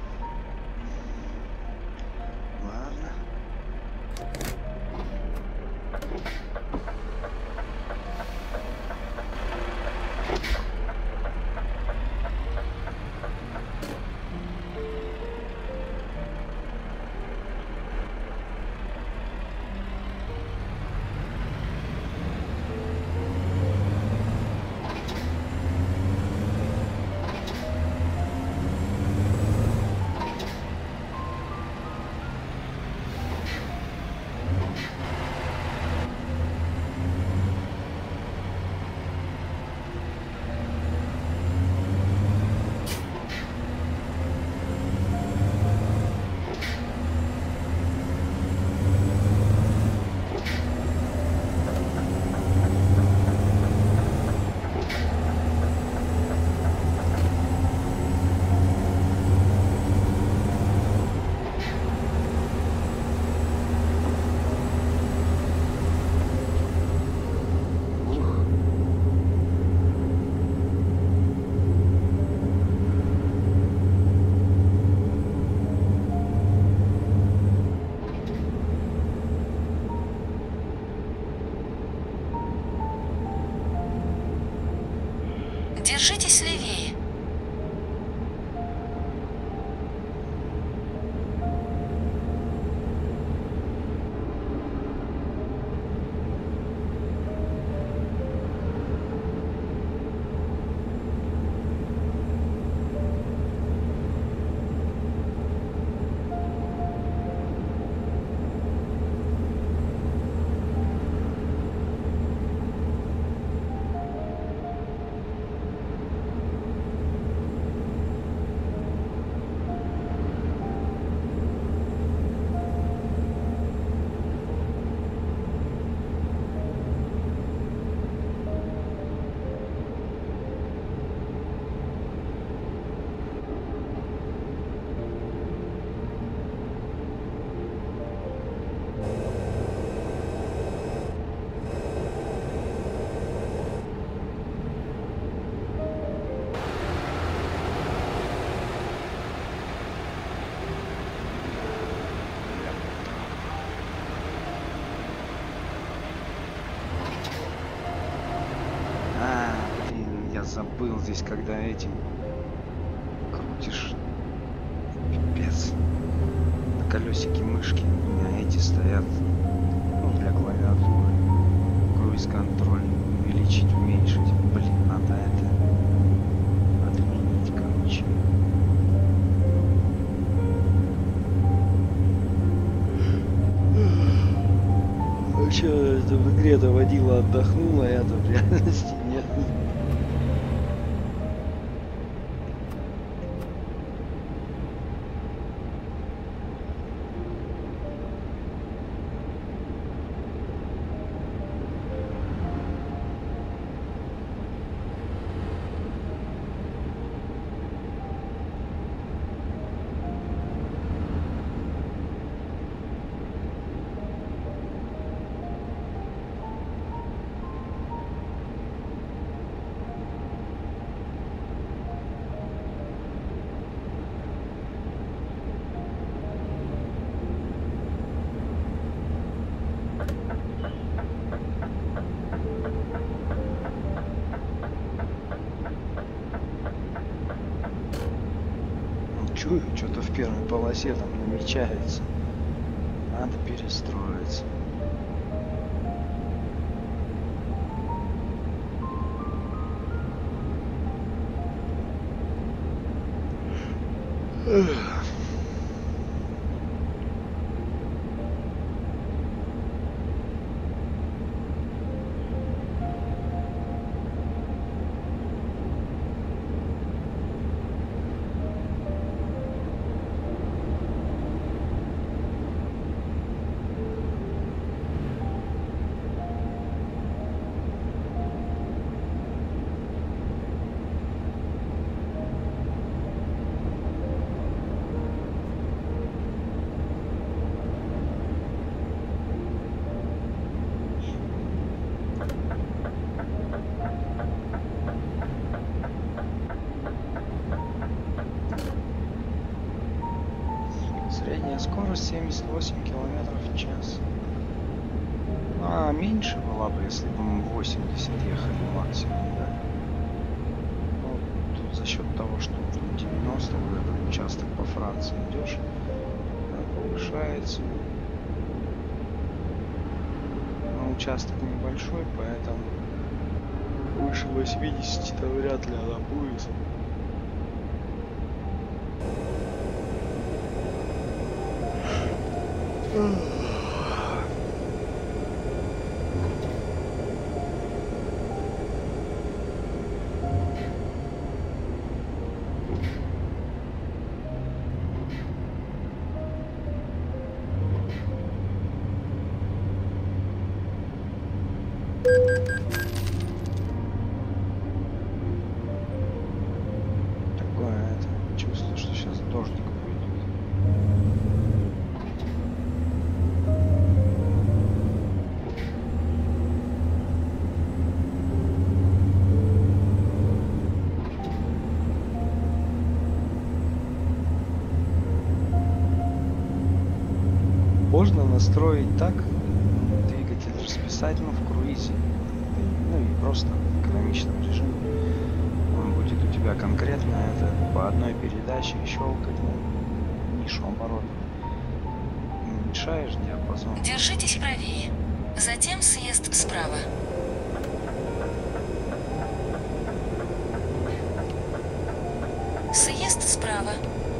Speaker 1: Ладно.
Speaker 3: Держитесь левее.
Speaker 1: забыл здесь, когда этим крутишь. Пипец. На колесике мышки у меня эти стоят, ну, для клавиатуры. Круиз-контроль увеличить, уменьшить. Блин, надо это отменить, короче. Вообще, это в игре-то водила отдохнула, я-то в реальности нет. Чую, что-то в первой полосе там намечается. Надо перестроиться. Средняя скорость 78 километров в час. А меньше была бы, если бы мы 80 ехали максимум, да. Ну, тут за счет того, что 90 вот этот участок по Франции идешь, повышается. Но участок небольшой, поэтому выше 80-то вряд ли она будет. Такое это чувство, что сейчас дождик будет. Можно настроить так двигатель расписать, ну, в круизе, ну и просто в экономичном режиме. Он будет у тебя конкретно это по одной передаче щелкать, ну, нишу оборотов. Уменьшаешь диапазон.
Speaker 3: Держитесь правее. Затем съезд справа. Съезд справа.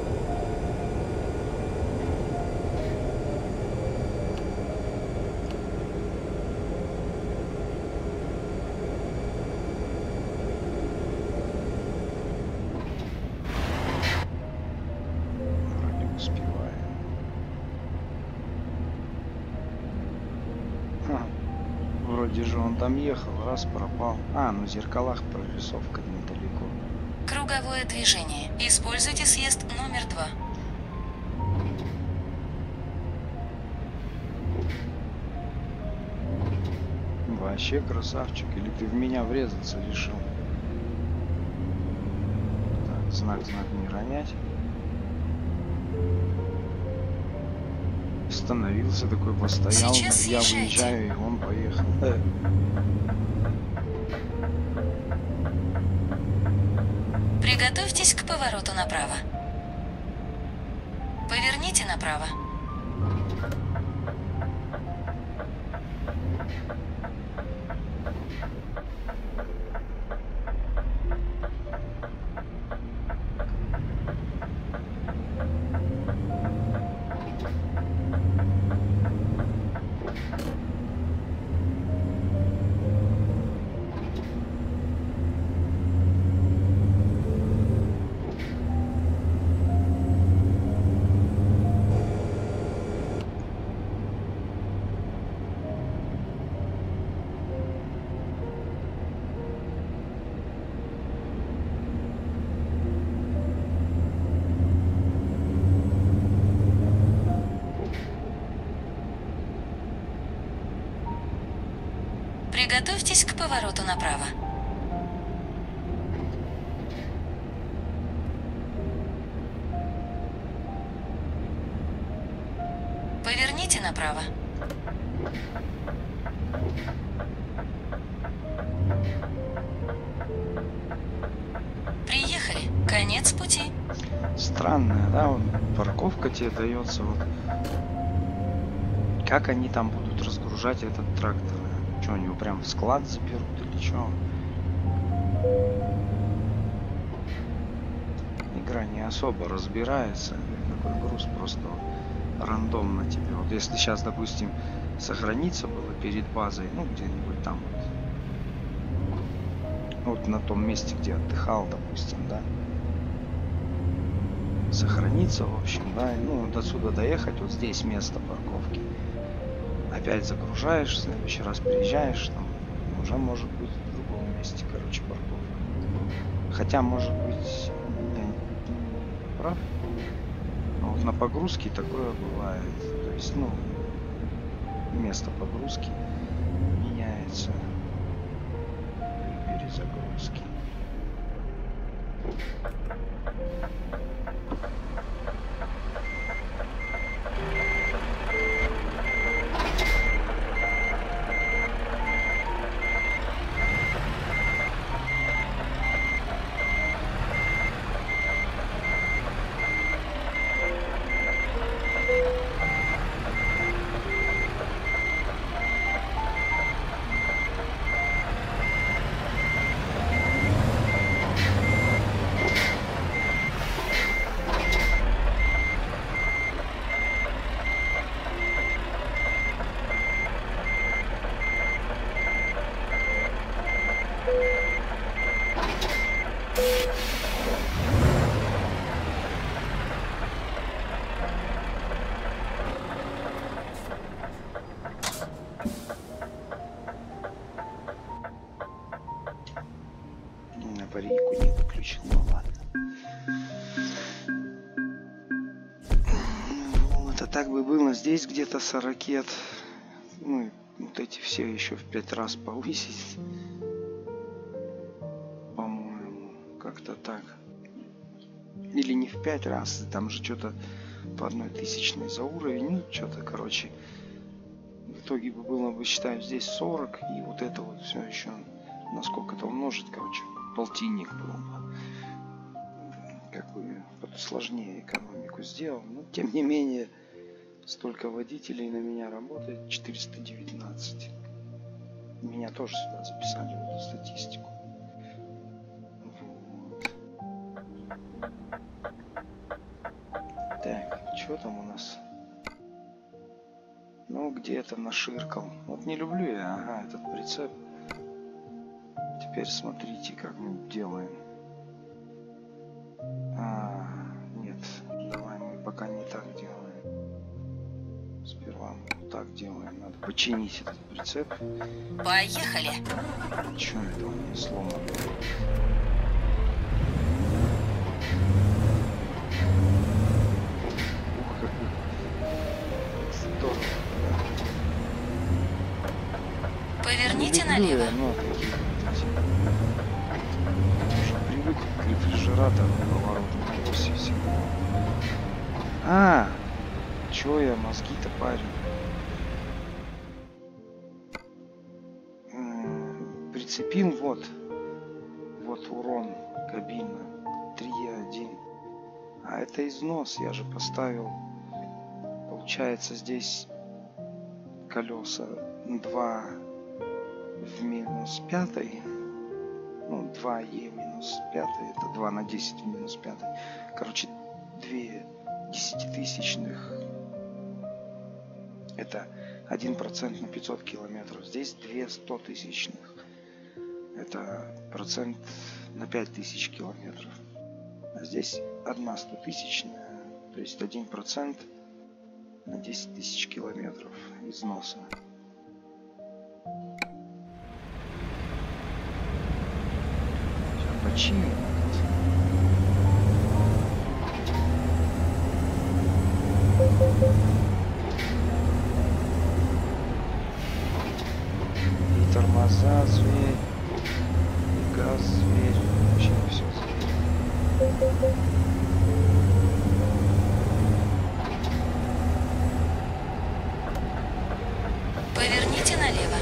Speaker 1: Вроде успеваю. Ха, вроде же он там ехал, раз пропал. А, ну в зеркалах прорисовка недалеко.
Speaker 3: Круговое движение. Используйте съезд номер 2.
Speaker 1: Вообще красавчик. Или ты в меня врезаться решил? Так, знак не ронять. Остановился такой, постоял.
Speaker 3: Сейчас
Speaker 1: Я
Speaker 3: съезжайте.
Speaker 1: выезжаю, и он поехал.
Speaker 3: Приготовьтесь к повороту направо. Поверните направо. Приготовьтесь к повороту направо. Поверните направо. Приехали. Конец пути.
Speaker 2: Странная, да, вот парковка тебе дается, вот. Как они там будут разгружать этот трактор? Что, они его прям в склад заберут или что? Игра не особо разбирается. Такой груз просто вот рандомно тебе. Вот если сейчас, допустим, сохраниться было перед базой, ну где-нибудь там вот на том месте, где отдыхал, допустим, да. Сохраниться, в общем, да, ну до сюда доехать, вот здесь место парковки. Опять загружаешь, в следующий раз приезжаешь, там уже может быть в другом месте, короче, парковка. Хотя, может быть, я не прав. Но вот на погрузке такое бывает. То есть, ну, место погрузки меняется при перезагрузке. Аварийку не выключил, ну ладно. Вот, а так бы было здесь где-то 40. Ну, вот эти все еще в 5 раз повысить. По-моему, как-то так. Или не в 5 раз, там же что-то по 1/1000 за уровень, ну, что-то, короче. В итоге бы было бы, считаю, здесь 40, и вот это вот все еще на сколько-то умножить, короче, полтинник был бы. Как бы сложнее экономику сделал, но тем не менее столько водителей на меня работает, 419. Меня тоже сюда записали, в эту статистику. Вот. Так, что там у нас? Ну, где-то наширкал. Вот не люблю я, ага, этот прицеп. Теперь смотрите, как мы делаем. Нет, давай мы пока не так делаем. Сперва мы вот так делаем. Надо починить этот прицеп.
Speaker 3: Поехали.
Speaker 2: Что это у меня сломано? Ух, как здорово.
Speaker 3: Поверните
Speaker 2: Не люблю
Speaker 3: налево.
Speaker 2: я, ну, такие вот эти. Уже привык к рефрижератору поворотной оси всегда. Чё я мозги-то парю? Прицепим вот урон кабины.
Speaker 1: 3,1. А это износ, я же поставил. Получается, здесь колеса 2 в минус 5. Ну, 2Е минус 5. Это 2 на 10 в минус 5. Короче, 2 десятитысячных. Это 1% на 500 километров. Здесь 2 стотысячных. Это процент на 5000 километров. А здесь 1 стотысячная. То есть 1% на 10 тысяч километров износа. Сейчас починим. И тормоза зверь, и газ зверь, вообще все зверь.
Speaker 3: Поверните налево.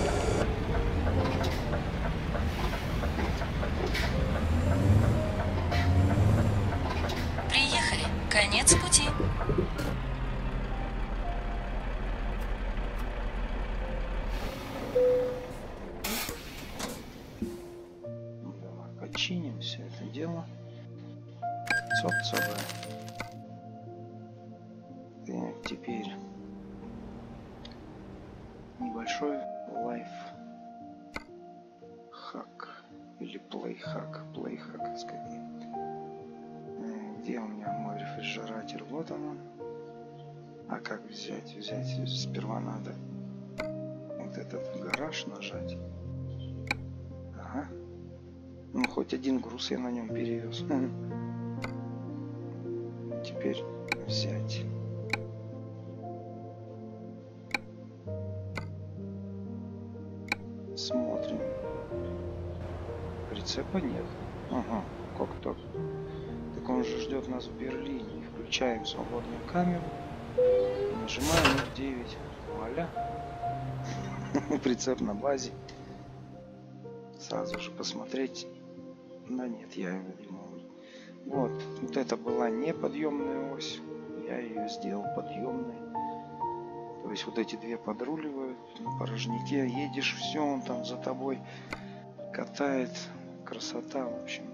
Speaker 3: Приехали. Конец пути.
Speaker 1: Давай починим все это дело. Собственно. Так, теперь небольшой лайфхак или плейхак, скорее. Где у меня мой рефрижератор? Вот он. А как взять? Сперва надо вот этот гараж нажать. Ага. Ну, хоть один груз я на нем перевез. Теперь взять. Смотрим. Прицепа нет. Ага, как так? Так он же ждет нас в Берлине. Включаем свободную камеру. Нажимаем F9. Вуаля. Прицеп на базе. Сразу же посмотреть. Да нет, я его не могу. Вот это была не подъемная ось. Я ее сделал подъемной. То есть вот эти две подруливают на порожнике. Едешь, все, он там за тобой катает. Красота, в общем.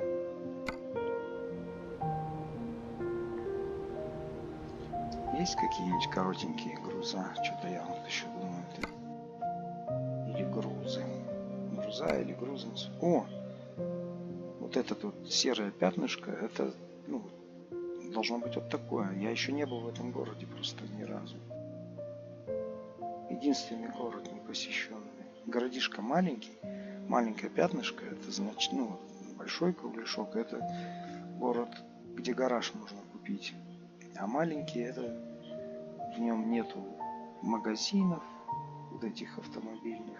Speaker 1: Есть какие-нибудь коротенькие груза? Что-то я вот еще думаю. Или грузы. Груза или грузница. О! Вот это тут серое пятнышко. Это, ну, должно быть вот такое. Я еще не был в этом городе просто ни разу. Единственный город непосещенный. Городишко маленький. Маленькое пятнышко. Это значит, ну, большой кругляшок. Это город, где гараж можно купить. А маленький, это в нем нету магазинов вот этих автомобильных.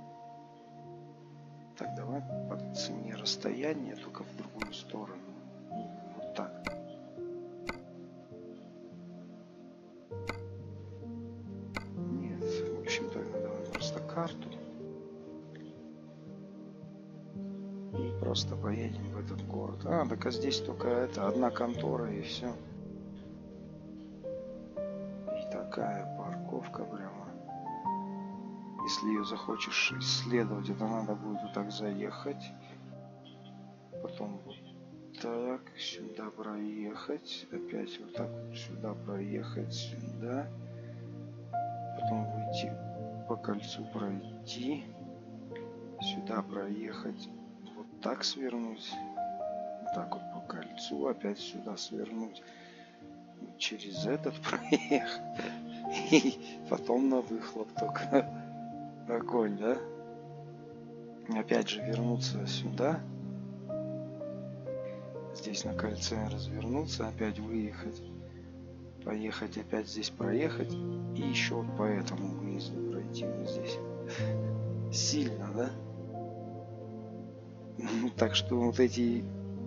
Speaker 1: Так, давай по цене расстояния, только в другую сторону. Вот так. Нет, в общем-то, давай просто карту. И просто поедем в этот город. А, так а здесь только это одна контора и все. И такая парковка прямо. Если ее захочешь исследовать, это надо будет вот так заехать. Потом вот так сюда проехать. Опять вот так вот сюда проехать. Сюда. Потом выйти по кольцу пройти. Сюда проехать. Вот так свернуть. Вот так вот по кольцу. Опять сюда свернуть. Через этот проехать. И потом на выхлоп только. Огонь, да? Опять же вернуться сюда. Здесь на кольце развернуться, опять выехать. Поехать, опять здесь проехать. И еще вот по этому выезду пройти вот здесь. Сильно, да? Так что вот эти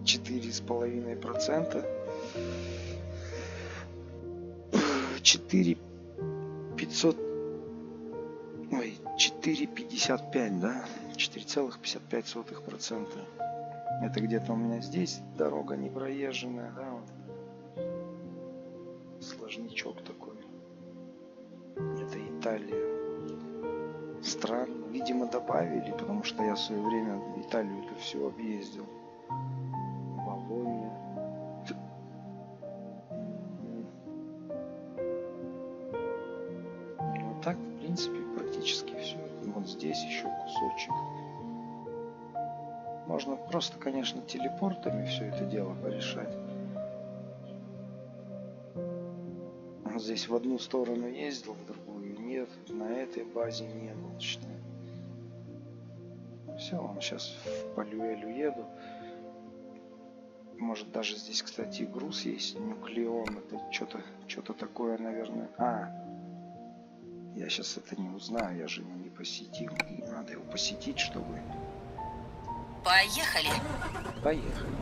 Speaker 1: 4,5%. 4,500. Ой, 4,55, да? 4,55%. Это где-то у меня здесь дорога непроезженная, да, вот. Сложнячок такой. Это Италия. Странно. Видимо, добавили, потому что я в свое время Италию это все объездил. Болонья. Ну так, в принципе, практически все. Вот здесь еще кусочек. Можно просто, конечно, телепортами все это дело порешать. Здесь в одну сторону ездил, в другую нет. На этой базе не был. Все, он сейчас в Палюэль уеду. Может даже здесь, кстати, груз есть. Нуклеон. Это что-то такое, наверное. Я сейчас это не узнаю. Я же его не посетил. И надо его посетить, чтобы...
Speaker 3: Поехали.
Speaker 1: Поехали.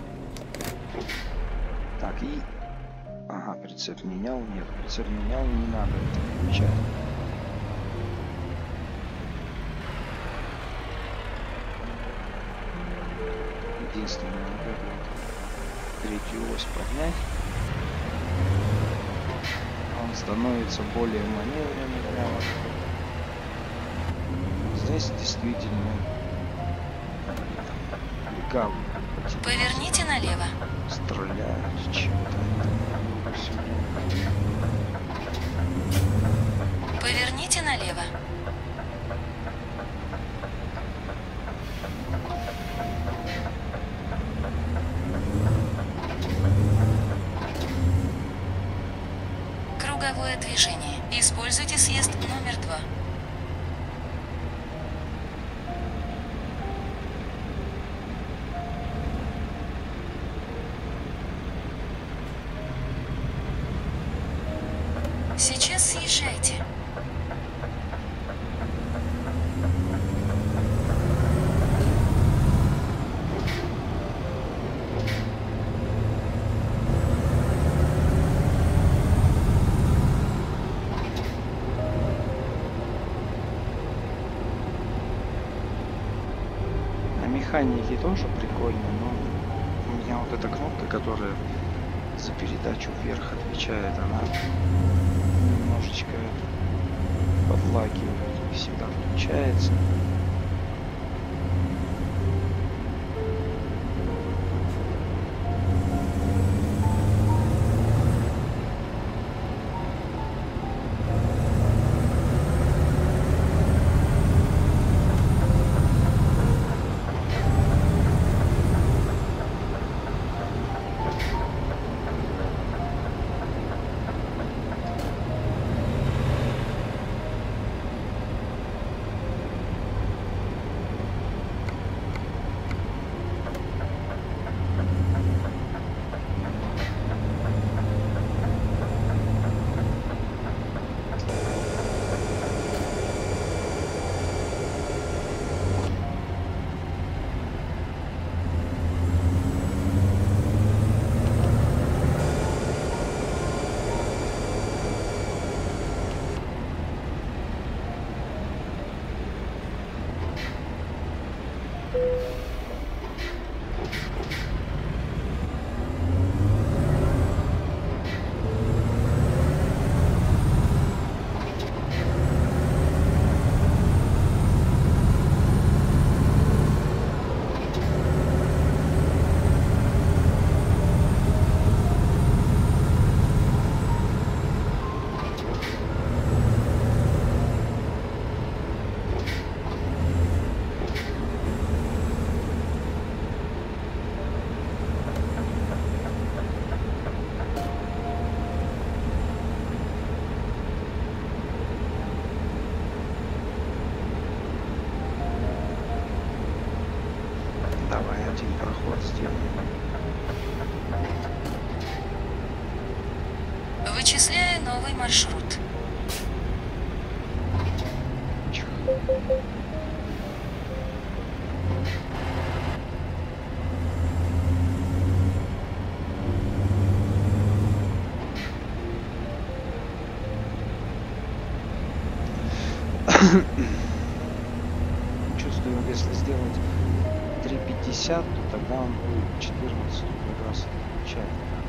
Speaker 1: Так, и... Ага, прицеп менял. Нет, прицеп менял. Не надо это включать. Единственное, надо третью ось поднять. Он становится более маневренным. Здесь действительно легавый.
Speaker 3: Поверните налево.
Speaker 1: Стреляют чем-то.
Speaker 3: Поверните налево. Круговое движение. Используйте съезд номер 2. Сейчас съезжайте.
Speaker 1: На механике тоже прикольно, но у меня вот эта кнопка, которая за передачу вверх отвечает, она немножечко подлагивает, не всегда включается. Давай один проход сделаем.
Speaker 3: Вычисляю новый маршрут.
Speaker 1: Чих. Чувствую, если сделать 3.50
Speaker 2: 50, то тогда он будет 14 как раз включать.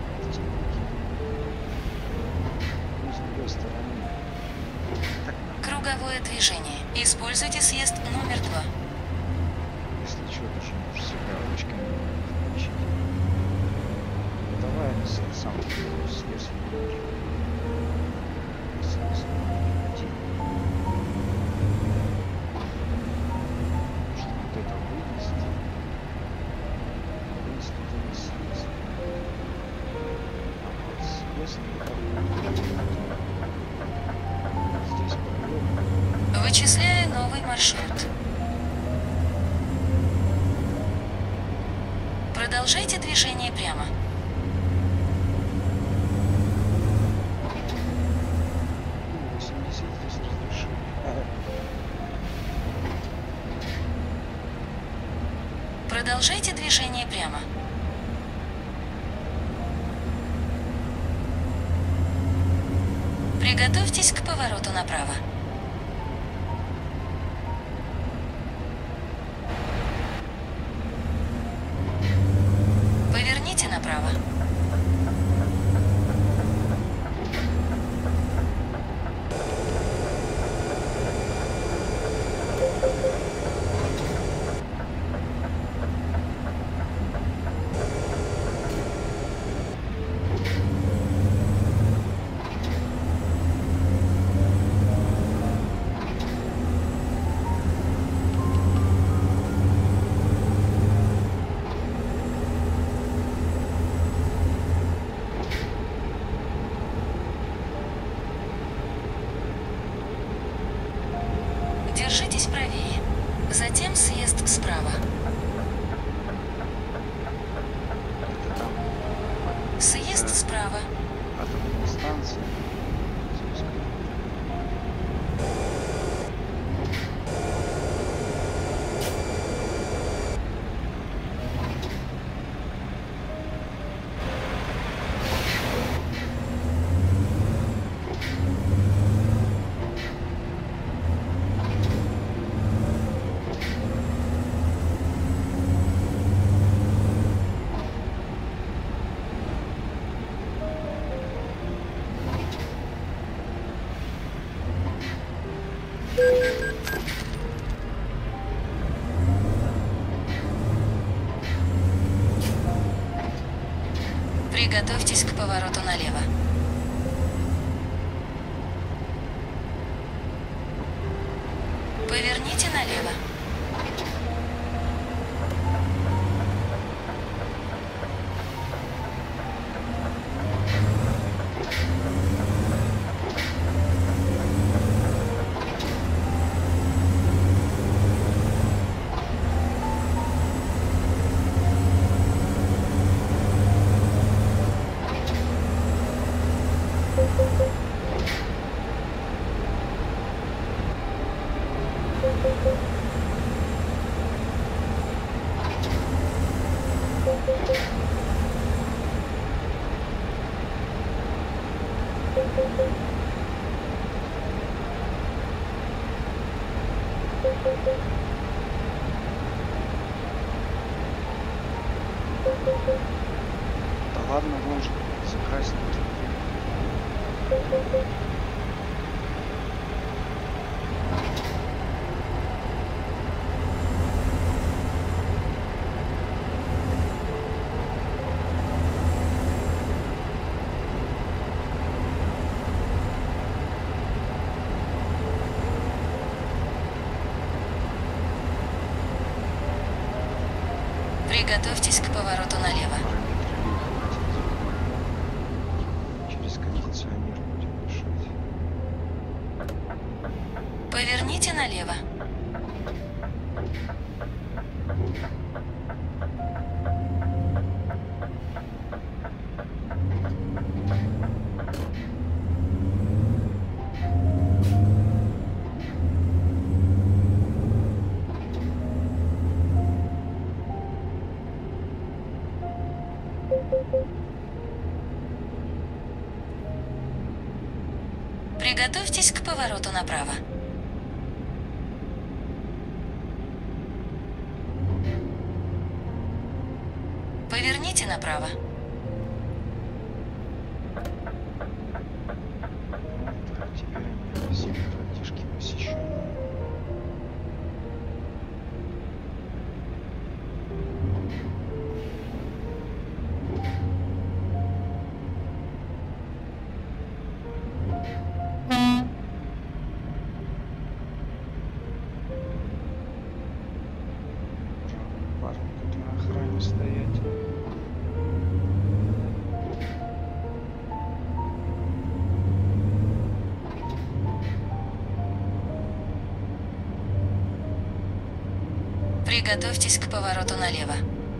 Speaker 2: Ну, с другой стороны. Так,
Speaker 3: Круговое движение. Используйте съезд номер 2.
Speaker 2: если что, даже можешь всегда ручками включить. Давай сам съезд номер. Съезд номер 1. Что вот это вынести. Съезд. А вот съезд это здесь подъем.
Speaker 3: Вычисляю новый маршрут. Продолжайте движение прямо.
Speaker 2: Ну, 80 здесь разрешили.
Speaker 3: Продолжайте движение прямо. Приготовьтесь к повороту направо. Поверните направо. Держитесь правее. Затем съезд справа.
Speaker 2: Это там
Speaker 3: Съезд справа.
Speaker 2: атомная станция.
Speaker 3: Приготовьтесь к повороту налево. Поверните налево.
Speaker 2: Да ладно, может, закраснуть.
Speaker 3: Приготовьтесь к повороту налево.
Speaker 2: Через кондиционер будем решать.
Speaker 3: Поверните налево. Приготовьтесь к повороту направо. Поверните направо.
Speaker 2: Так, теперь они все братишки посещены. Парни тут на охране стоять.
Speaker 3: Приготовьтесь к повороту налево.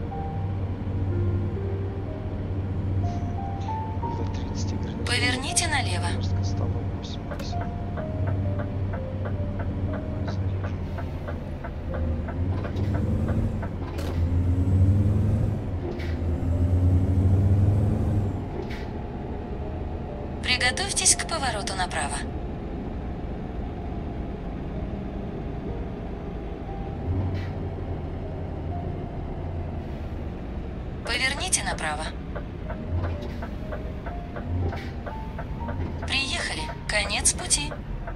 Speaker 2: Было 30 градусов.
Speaker 3: Поверните налево.
Speaker 2: Жестко стало 80. Зарежу.
Speaker 3: Приготовьтесь к повороту направо. Поверните направо. Приехали. Конец пути.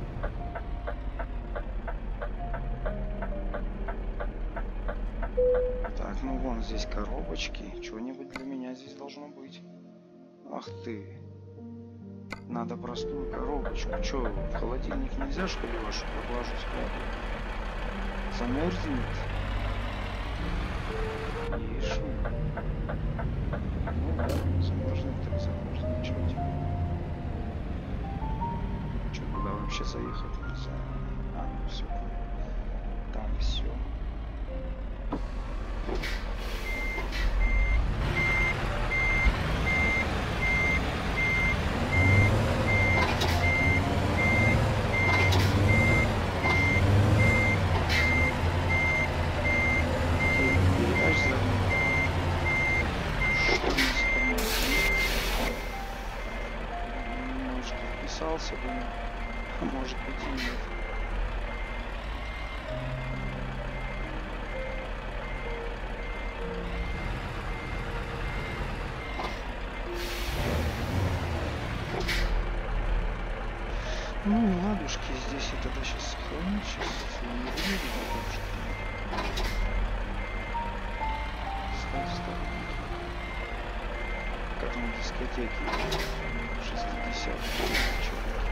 Speaker 2: Так, ну вон здесь коробочки. Что-нибудь для меня здесь должно быть. Ах ты. Надо простую коробочку. Че, в холодильник нельзя, что ли, вашу поглажу складывать? Замерзнет? Ишь. Ну да, замерзнет, так замерзнет. Че тебе? Че, туда вообще заехать нельзя? А, ну все. Там все. Передач задний. Что не вспомнил? Может, вписался бы, а может быть и нет. Ну и ладушки, здесь я тогда сейчас сохраню, сейчас не выйду, потому что... Ставь сторонники. Как на дискотеке 60-х человек.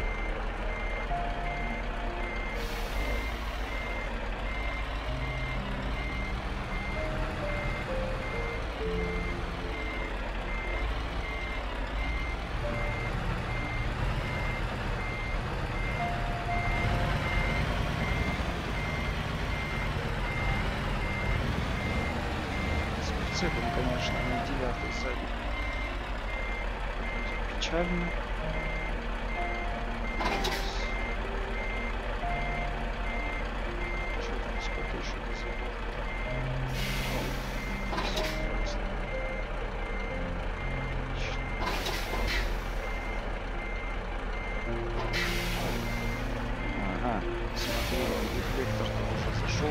Speaker 2: С прицепом, конечно, на 9-й сзади. Будет печально. Что там, сколько еще до забора? Всё ясно. Отлично. Ага, смотри, рефлектор-то уже зашел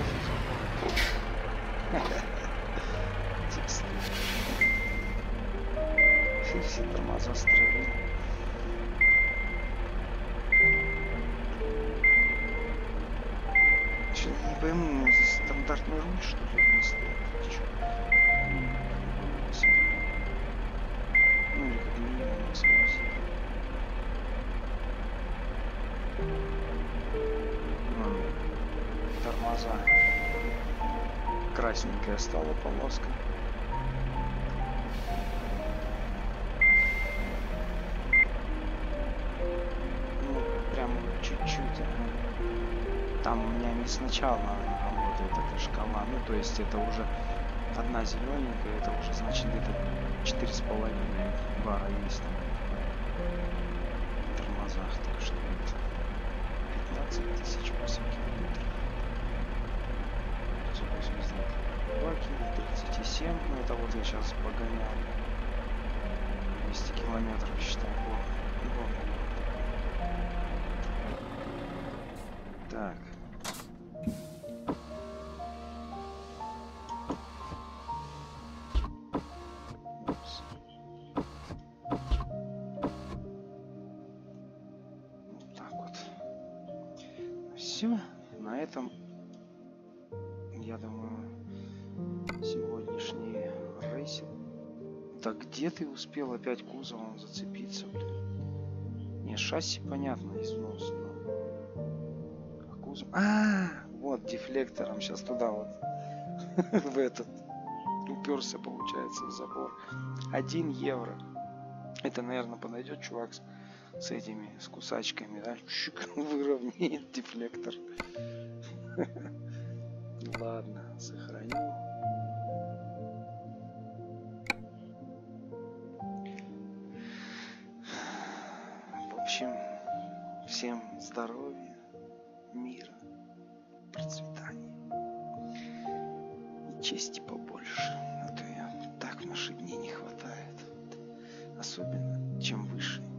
Speaker 2: за забор. Текст. Все тормоза стравил. Че, не пойму, у меня здесь стандартный руль, что ли, не стоит? Или чё? Ну или как минимум эксклюзив. Тормоза. Красненькая стала полоска. Ну, прям чуть-чуть. Там у меня не сначала работает эта шкала. Ну, то есть это уже одна зелененькая, это уже значит где-то 4,5 бара есть там в тормозах. Так что это 15 тысяч 8 километров. 182 километра, 37. Ну, это вот я сейчас погонял. 200 километров, считай, гонку. Так.
Speaker 1: я думаю, сегодняшний рейсинг. Да где ты успел опять кузовом зацепиться, блин? Не, шасси, понятно, износ, но... А кузов... Вот дефлектором сейчас туда вот, в этот, уперся, получается, в забор. 1 евро. Это, наверное, подойдет чувак с этими, с кусачками, да? Чик, выровняет дефлектор. Ладно, сохраню. В общем, всем здоровья, мира, процветания и чести побольше. А то я так в наши дни не хватает. Особенно чем выше